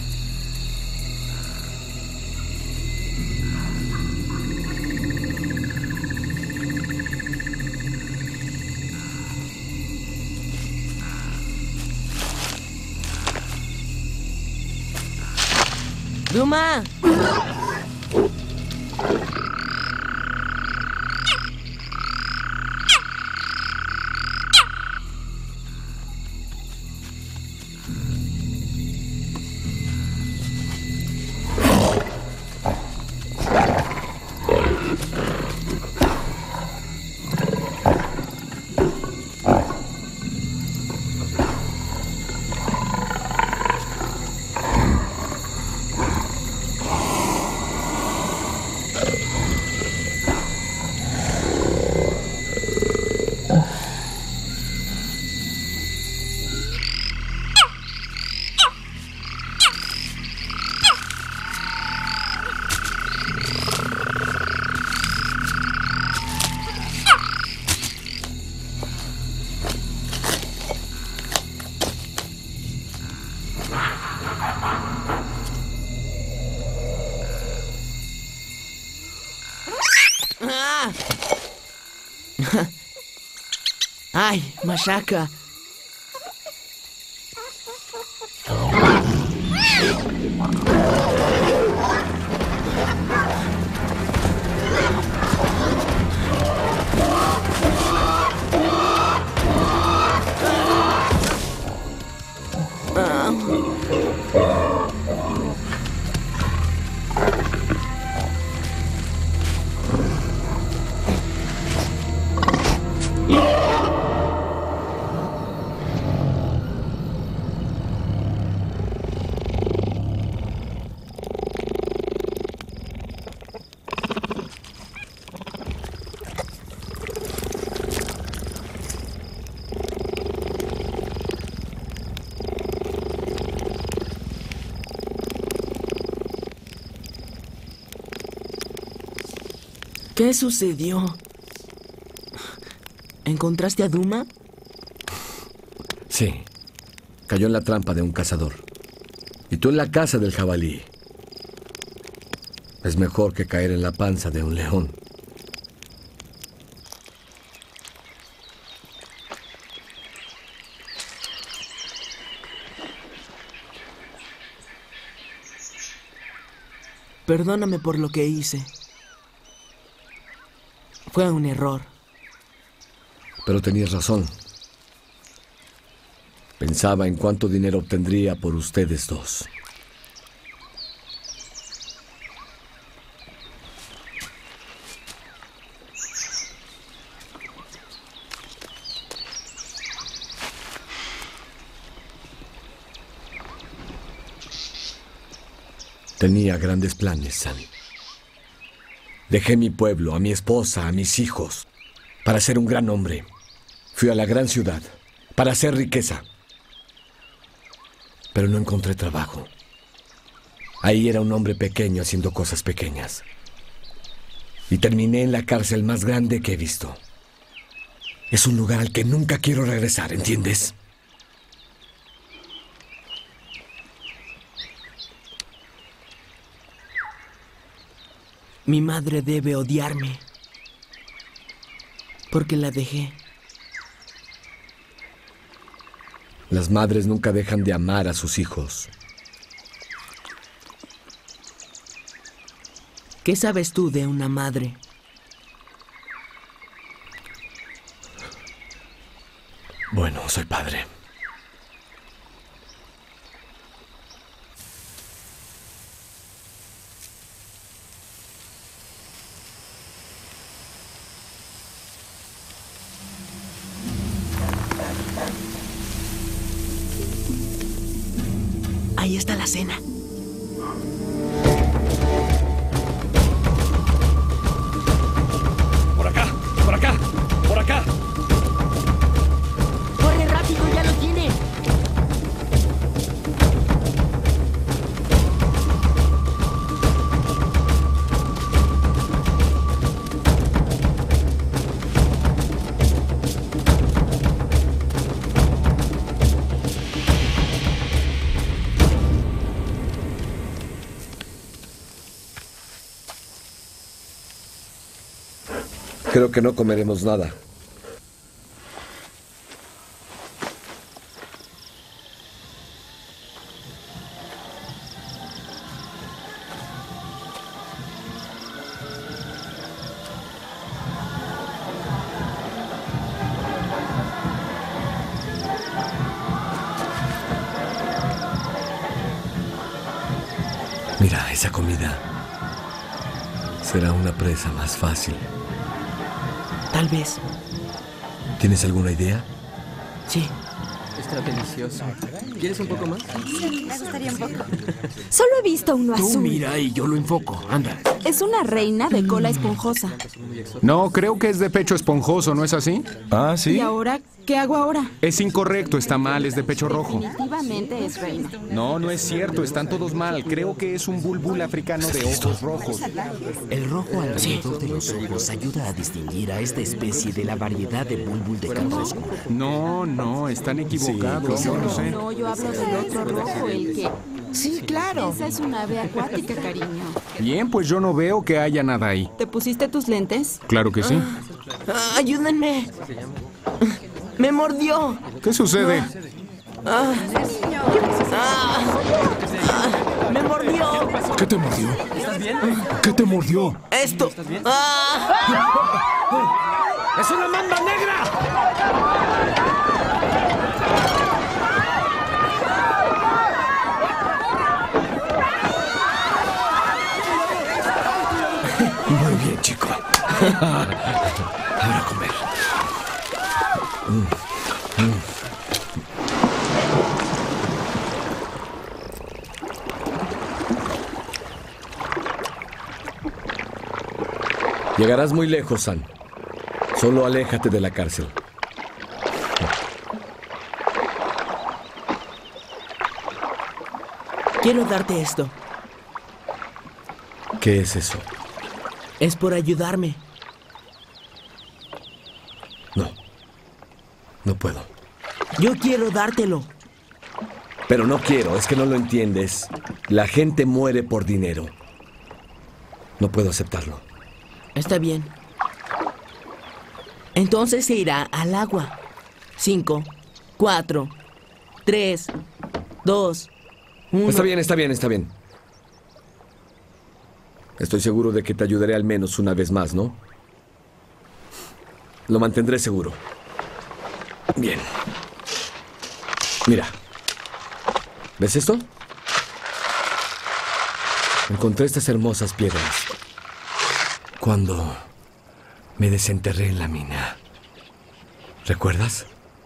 Duma. ¡Ay, machaca! ¿Qué sucedió? ¿Encontraste a Duma? Sí. Cayó en la trampa de un cazador. Y tú en la casa del jabalí. Es mejor que caer en la panza de un león. Perdóname por lo que hice. Fue un error. Pero tenías razón. Pensaba en cuánto dinero obtendría por ustedes dos. Tenía grandes planes, Sam. Dejé mi pueblo, a mi esposa, a mis hijos, para ser un gran hombre. Fui a la gran ciudad, para hacer riqueza. Pero no encontré trabajo. Ahí era un hombre pequeño haciendo cosas pequeñas. Y terminé en la cárcel más grande que he visto. Es un lugar al que nunca quiero regresar, ¿entiendes? Mi madre debe odiarme. Porque la dejé. Las madres nunca dejan de amar a sus hijos. ¿Qué sabes tú de una madre? Bueno, soy padre. Ahí está la cena. ¡Por acá! ¡Por acá! ¡Por acá! ¡Corre rápido! ¡Ya lo tiene! Creo que no comeremos nada. Mira, esa comida será una presa más fácil. Tal vez. ¿Tienes alguna idea? Sí. Está delicioso. ¿Quieres un poco más? Sí, me gustaría un poco. Solo he visto uno Tú azul. mira y yo lo enfoco. Anda. Es una reina de cola esponjosa. No, creo que es de pecho esponjoso, ¿no es así? Ah, sí. ¿Y ahora? ¿Qué hago ahora? Es incorrecto, está mal, es de pecho rojo. Definitivamente es reina. No, no es cierto, están todos mal. Creo que es un bulbul africano de ojos rojos. El rojo alrededor de los ojos ayuda a distinguir a esta especie de la variedad de bulbul de color oscuro. No, están equivocados. Yo no sé. No, yo hablo del otro rojo, el que... Sí, claro. Esa es una ave acuática, cariño. Bien, pues yo no veo que haya nada ahí. ¿Te pusiste tus lentes? Claro que sí. Ayúdenme. ¡Me mordió! ¿Qué sucede? ¡Me mordió! ¿Qué te mordió? ¿Estás bien? ¿Qué te mordió? ¡Esto! ¿Estás bien? ¡Es una mamba negra! Muy bien, chico. Ahora a comer. Llegarás muy lejos, San. Solo aléjate de la cárcel. Quiero darte esto. ¿Qué es eso? Es por ayudarme. No. No puedo. Yo quiero dártelo. Pero no quiero, es que no lo entiendes. La gente muere por dinero. No puedo aceptarlo. Está bien. Entonces se irá al agua. 5, 4, 3, 2, 1. Está bien, está bien, está bien. Estoy seguro de que te ayudaré al menos una vez más, ¿no? Lo mantendré seguro. Bien. Mira. ¿Ves esto? Encontré estas hermosas piedras cuando me desenterré en la mina. ¿Recuerdas?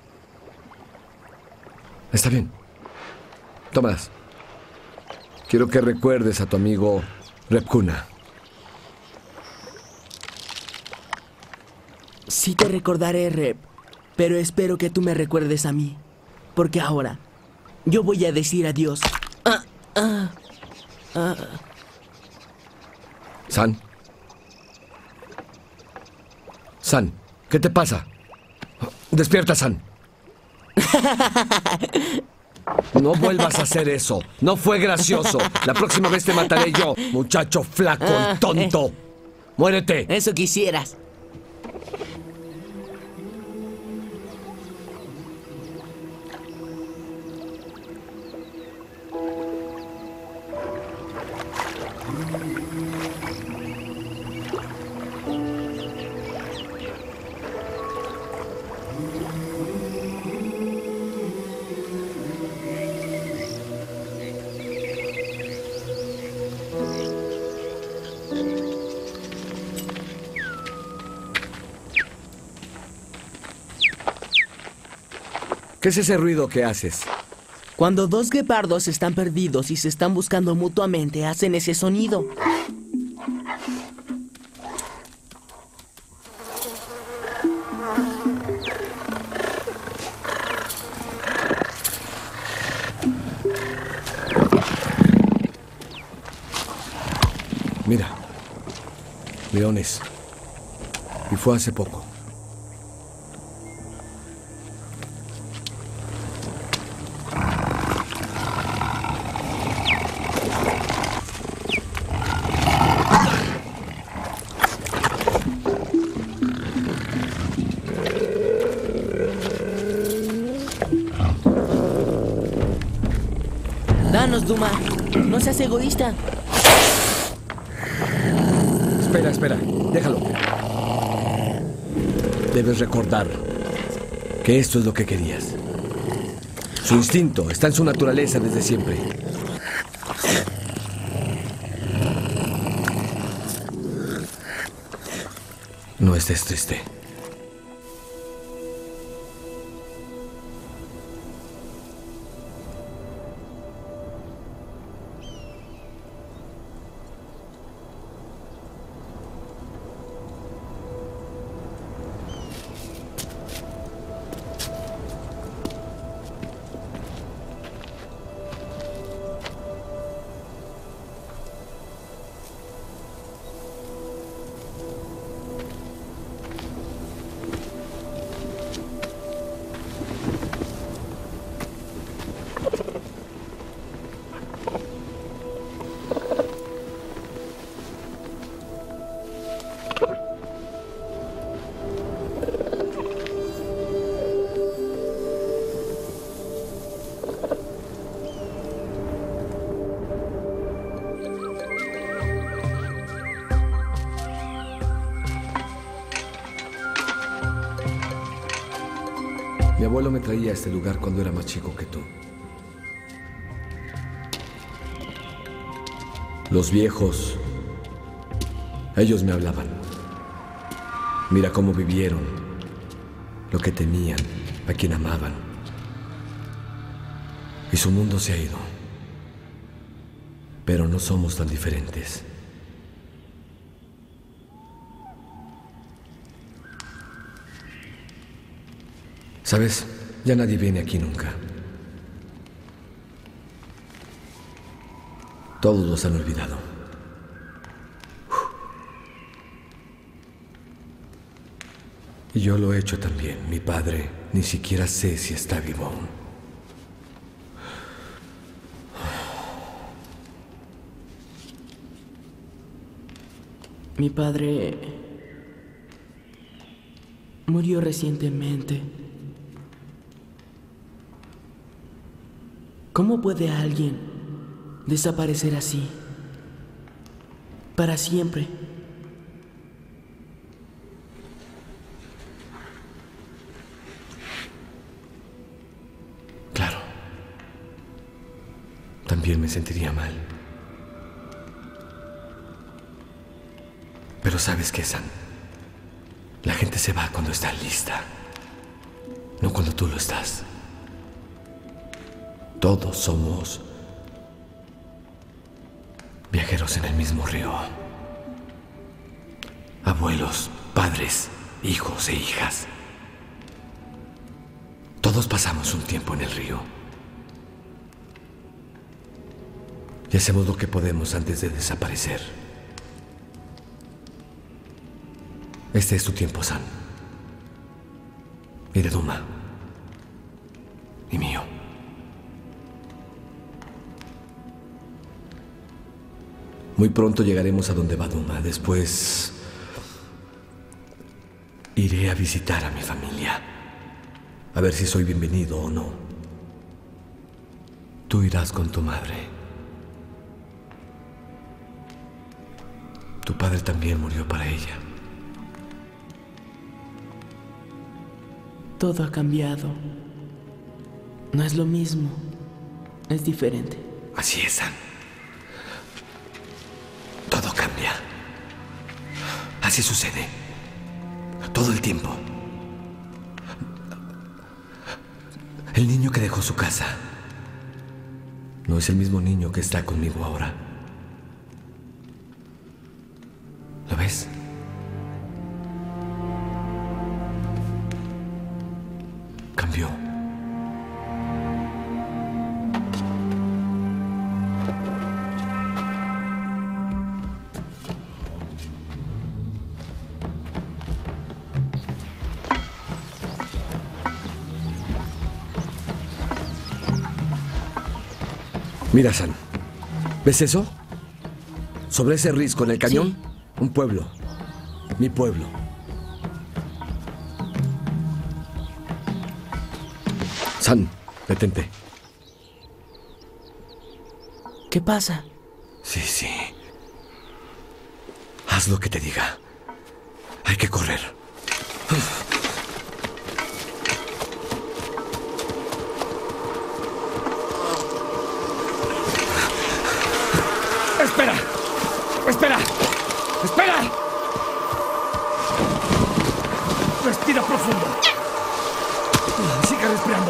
Está bien. Tómalas. Quiero que recuerdes a tu amigo Repkuna. Sí te recordaré, Rep, pero espero que tú me recuerdes a mí, porque ahora yo voy a decir adiós. San. San, ¿qué te pasa? Despierta, San. No vuelvas a hacer eso. No fue gracioso. La próxima vez te mataré yo, muchacho flaco y tonto. ¡Muérete! Eso quisieras. ¿Qué es ese ruido que haces? Cuando dos guepardos están perdidos y se están buscando mutuamente, hacen ese sonido. Mira. Leones. Y fue hace poco. Danos, Duma. No seas egoísta. Espera, espera. Déjalo. Debes recordar que esto es lo que querías. Su instinto está en su naturaleza desde siempre. No estés triste. Mi abuelo me traía a este lugar cuando era más chico que tú. Los viejos, ellos me hablaban. Mira cómo vivieron, lo que temían, a quien amaban. Y su mundo se ha ido. Pero no somos tan diferentes. ¿Sabes? Ya nadie viene aquí nunca. Todos los han olvidado. Y yo lo he hecho también. Mi padre ni siquiera sé si está vivo aún. Mi padre murió recientemente. ¿Cómo puede alguien desaparecer así? Para siempre. Claro. También me sentiría mal. Pero ¿sabes qué, San? La gente se va cuando está lista, no cuando tú lo estás. Todos somos viajeros en el mismo río. Abuelos, padres, hijos e hijas. Todos pasamos un tiempo en el río. Y hacemos lo que podemos antes de desaparecer. Este es tu tiempo, San. Y de Duma. Y mío. Muy pronto llegaremos a donde va Duma. Después iré a visitar a mi familia. A ver si soy bienvenido o no. Tú irás con tu madre. Tu padre también murió para ella. Todo ha cambiado. No es lo mismo. Es diferente. Así es, San. Todo cambia. Así sucede. Todo el tiempo. El niño que dejó su casa no es el mismo niño que está conmigo ahora. ¿Lo ves? Cambió. Mira, San. ¿Ves eso? Sobre ese risco en el cañón, sí. Un pueblo. Mi pueblo. San, detente. ¿Qué pasa? Sí, sí. Haz lo que te diga. Hay que correr. ¡Espera! ¡Espera! ¡Espera! Respira profundo. Sigue respirando.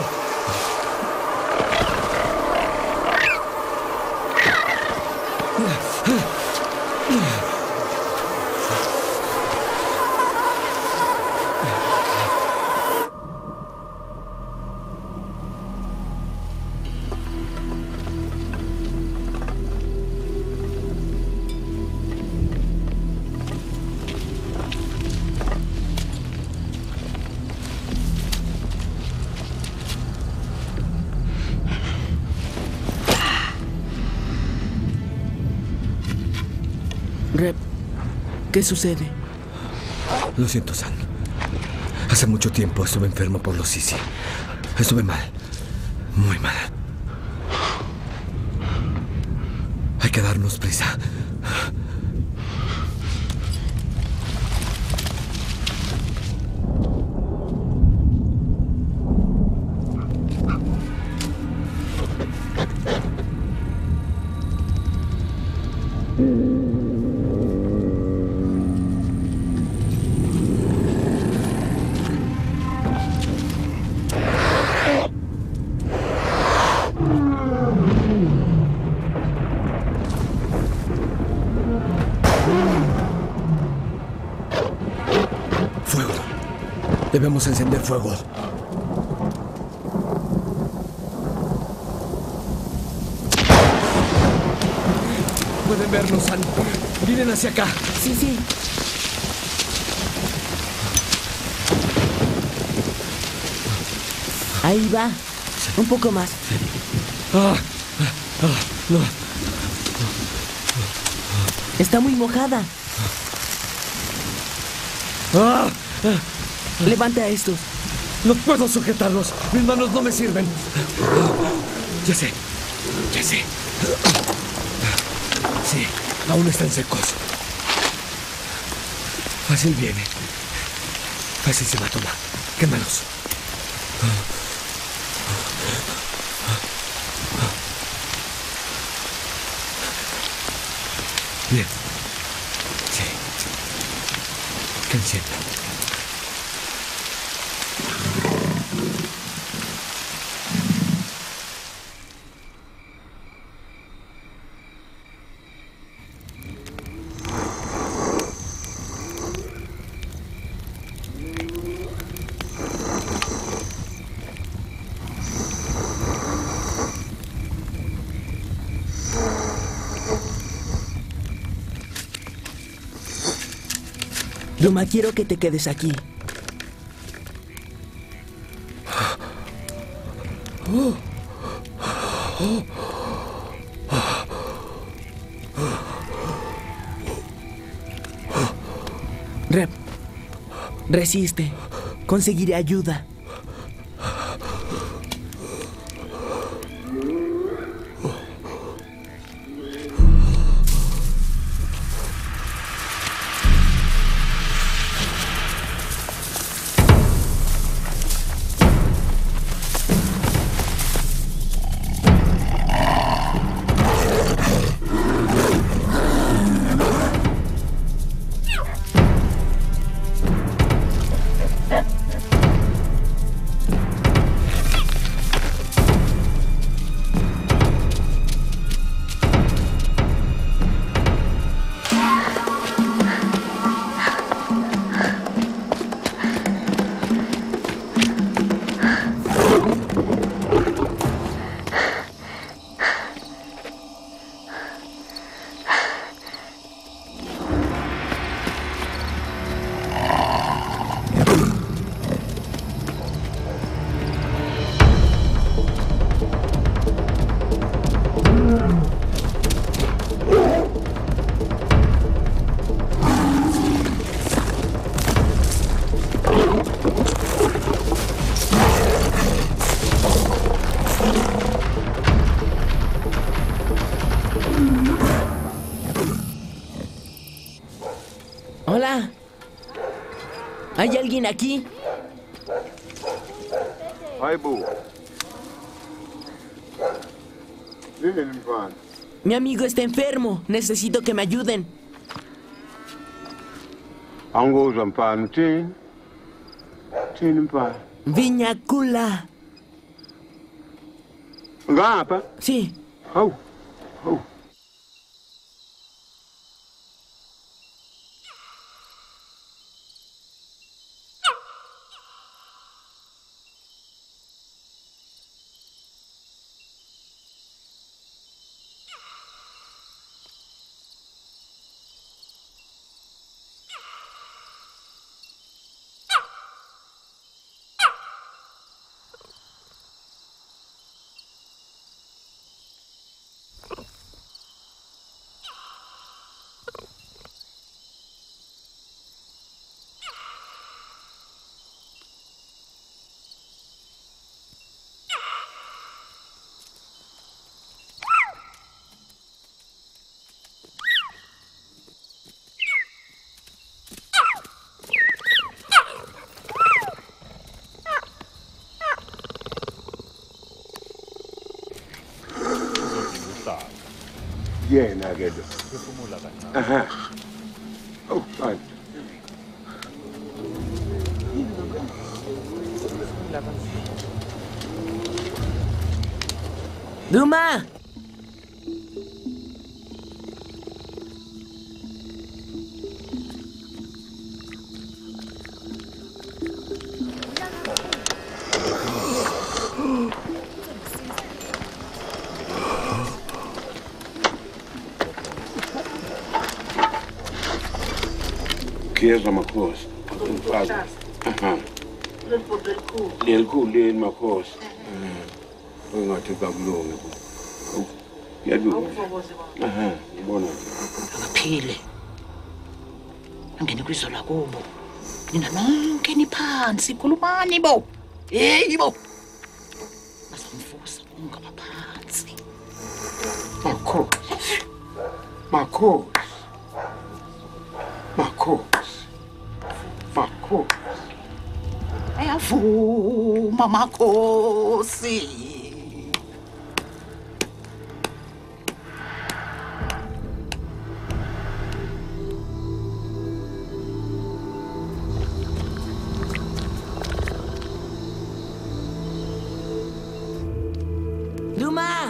Rep, ¿qué sucede? Lo siento, San. Hace mucho tiempo estuve enfermo por los Sisi. Estuve mal. Muy mal. Hay que darnos prisa. Debemos encender fuego. Pueden vernos, San. Vienen hacia acá. Sí, sí. Ahí va. Un poco más. No. Está muy mojada. Levanta estos. No puedo sujetarlos. Mis manos no me sirven. Ya sé. Sí, aún están secos. Fácil viene. Fácil se va a tomar. Quémalos. Bien. Sí. Que encienda. Duma, quiero que te quedes aquí. Resiste. Conseguiré ayuda. Hola. ¿Hay alguien aquí? Mi amigo está enfermo. Necesito que me ayuden. Viñacula. Sí. Llena aquello. Ajá. Oh, ay. ¡Duma! Tierra makhosi. Aha. Lelikhulu makhosi. Ungathi kakulungi. Yaduma. Aha, ngibona. Akaphile. Angene kwizwe lakubo. Nina nonke niphansi khulumani bo. Hey bo. Bazamvusa ungaba phansi. Makhosi. Makhosi. Makhosi. Makhosi. Ayavuma makhosi. Luma!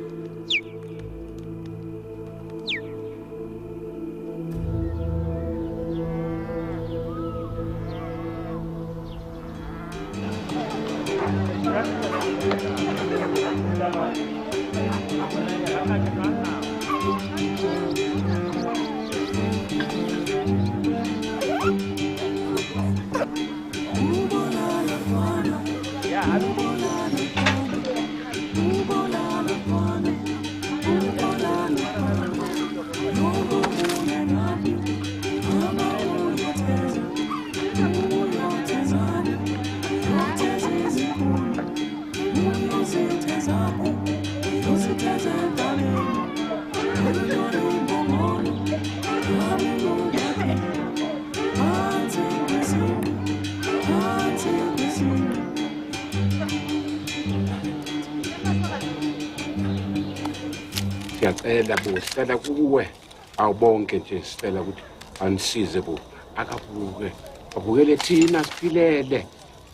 Siyacela bo, sicela kuwe awubonke nje sicela ukuthi anisize bo. Akabuke. Abukele thina siphilele.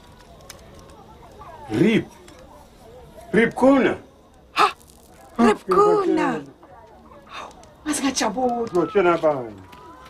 Rip khona. Ha! Rip khona. Asingajabuli. Ngotshena bani?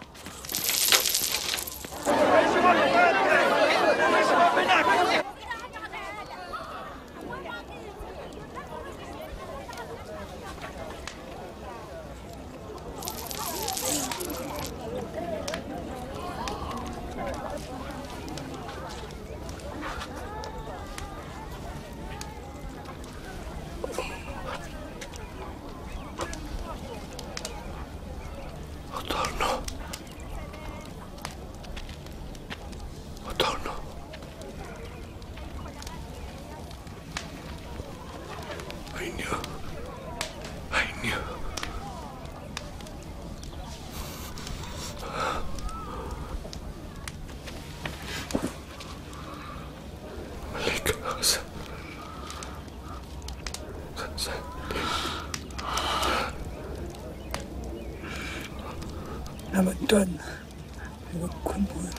Abantwana bakukhumbule.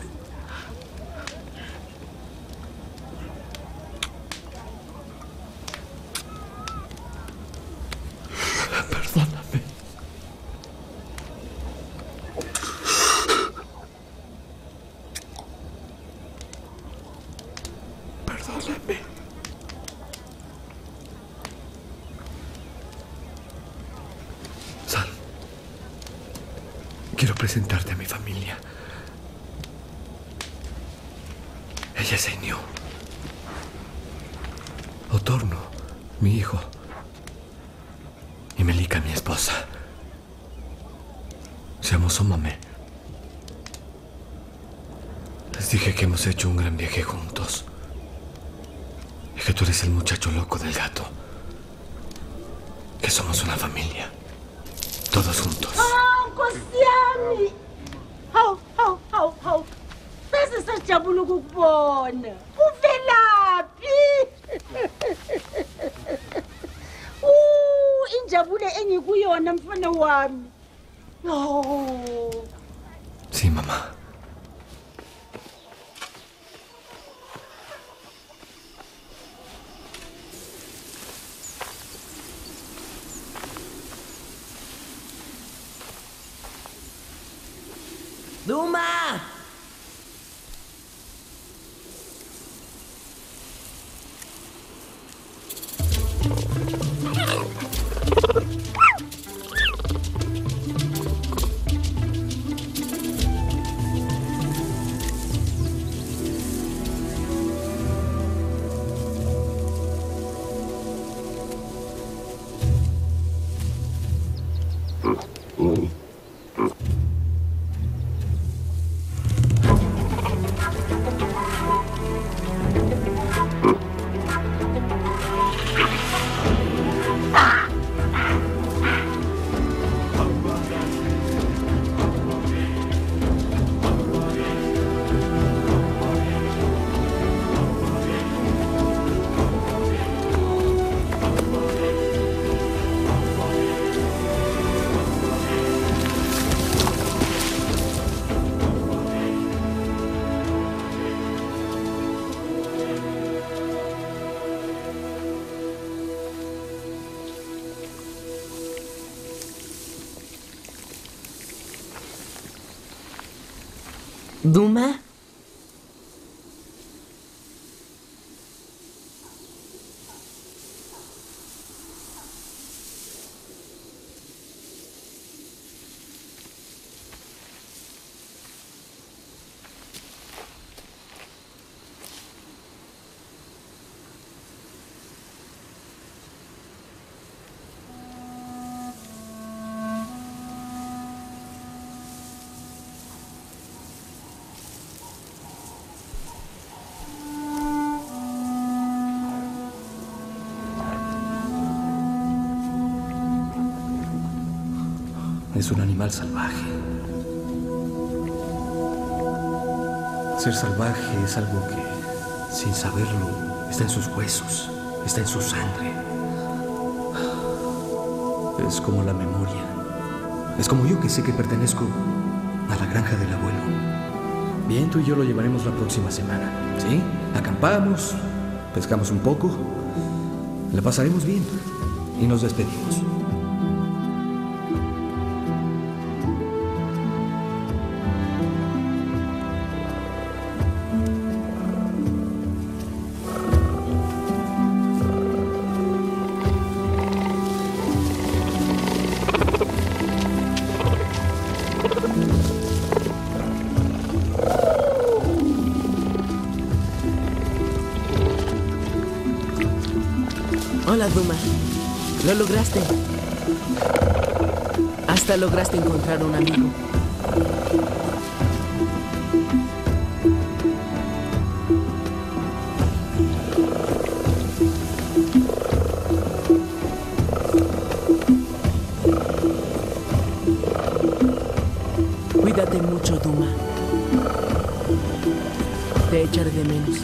Perdóname. Perdóname. Sal. Quiero presentarte a mi familia. Ella es Einio. Otorno, mi hijo. Y Melika, mi esposa. Siamo Somame. Les dije que hemos hecho un gran viaje juntos. Y que tú eres el muchacho loco del gato. Que somos una familia. Todos juntos. Nkosi yami. Hawu. Bese sajabula ukukubona. Uvelaphi? Injabulo engikuyona mfana wami. Oh. Sí, mamá. ¡Duma! ¿Duma? Es un animal salvaje. Ser salvaje es algo que, sin saberlo, está en sus huesos, está en su sangre. Es como la memoria. Es como yo que sé que pertenezco a la granja del abuelo. Bien, tú y yo lo llevaremos la próxima semana, ¿sí? Acampamos, pescamos un poco, la pasaremos bien y nos despedimos. Hola, Duma. Lo lograste. Hasta lograste encontrar un amigo. Cuídate mucho, Duma. Te echaré de menos.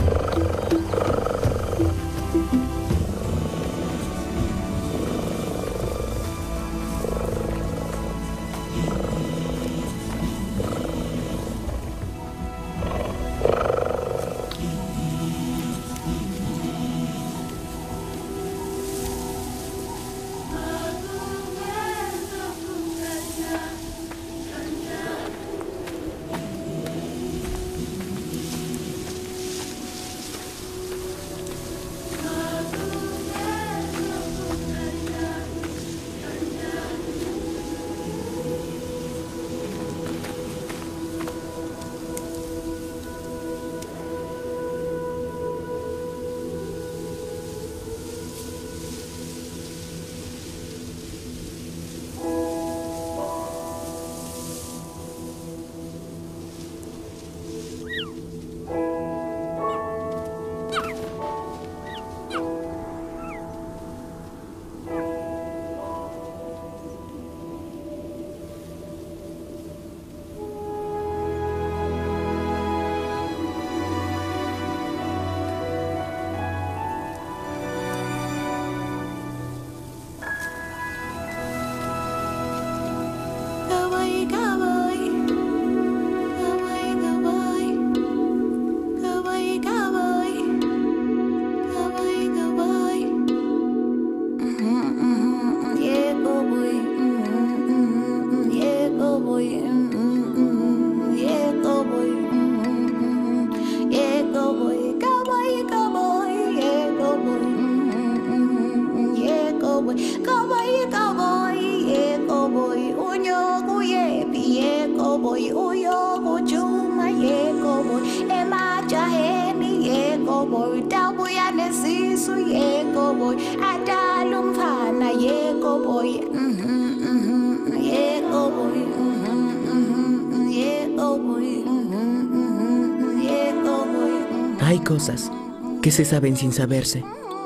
Hay cosas que se saben sin saberse.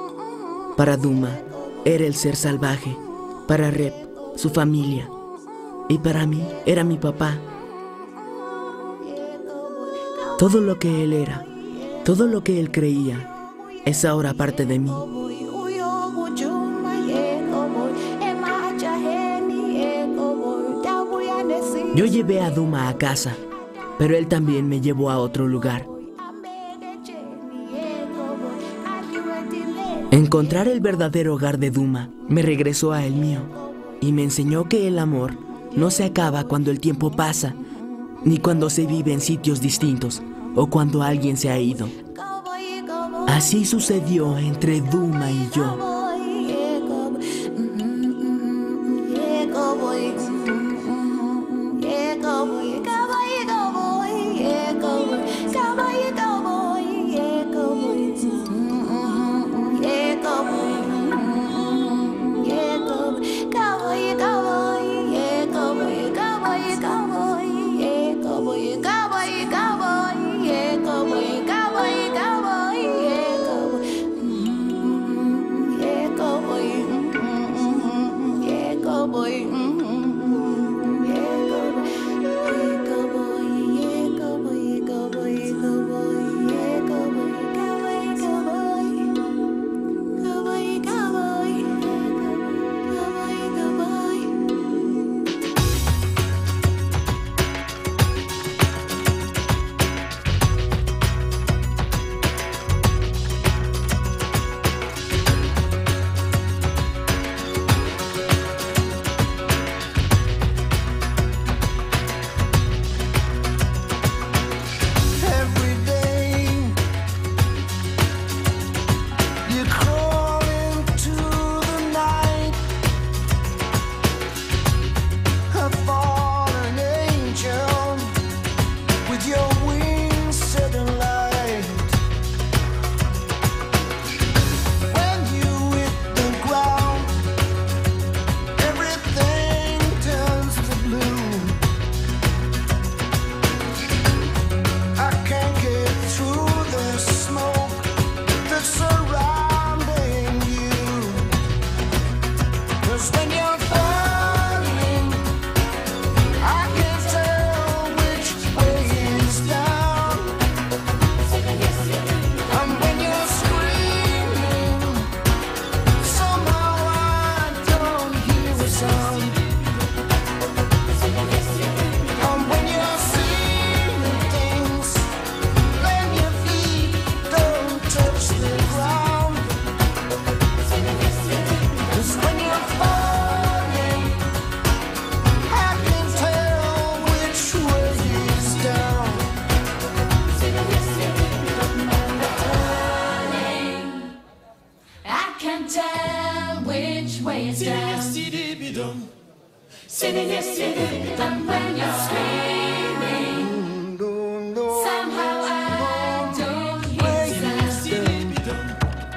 Para Duma, era el ser salvaje. Para Rep, su familia. Y para mí, era mi papá. Todo lo que él era, todo lo que él creía, es ahora parte de mí. Yo llevé a Duma a casa, pero él también me llevó a otro lugar. Encontrar el verdadero hogar de Duma me regresó a el mío y me enseñó que el amor no se acaba cuando el tiempo pasa, ni cuando se vive en sitios distintos o cuando alguien se ha ido. Así sucedió entre Duma y yo. And when you're screaming, somehow I don't hear sound.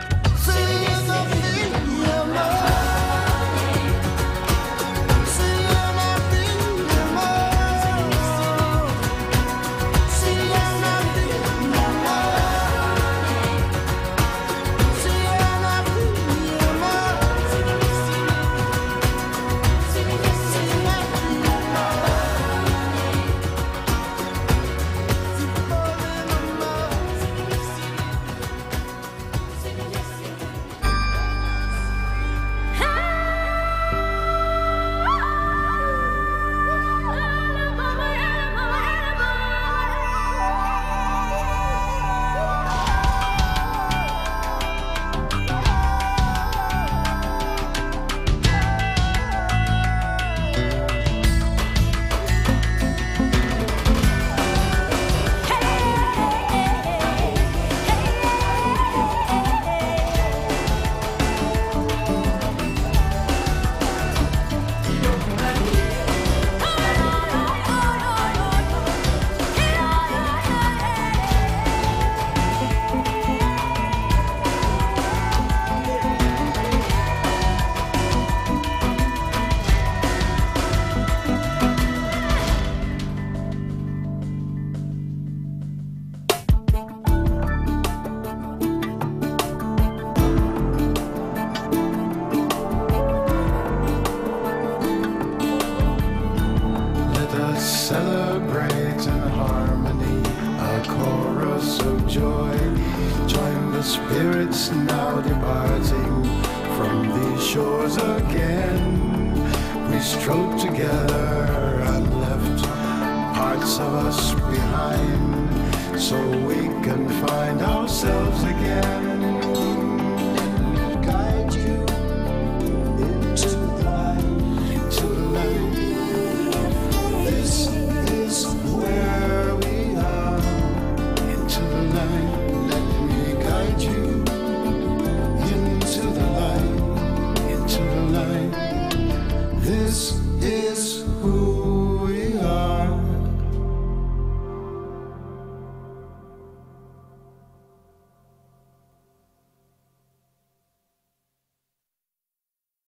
Celebrate in harmony, a chorus of joy. Join the spirits now departing from these shores again. We strode together and left parts of us behind, so we can find ourselves again.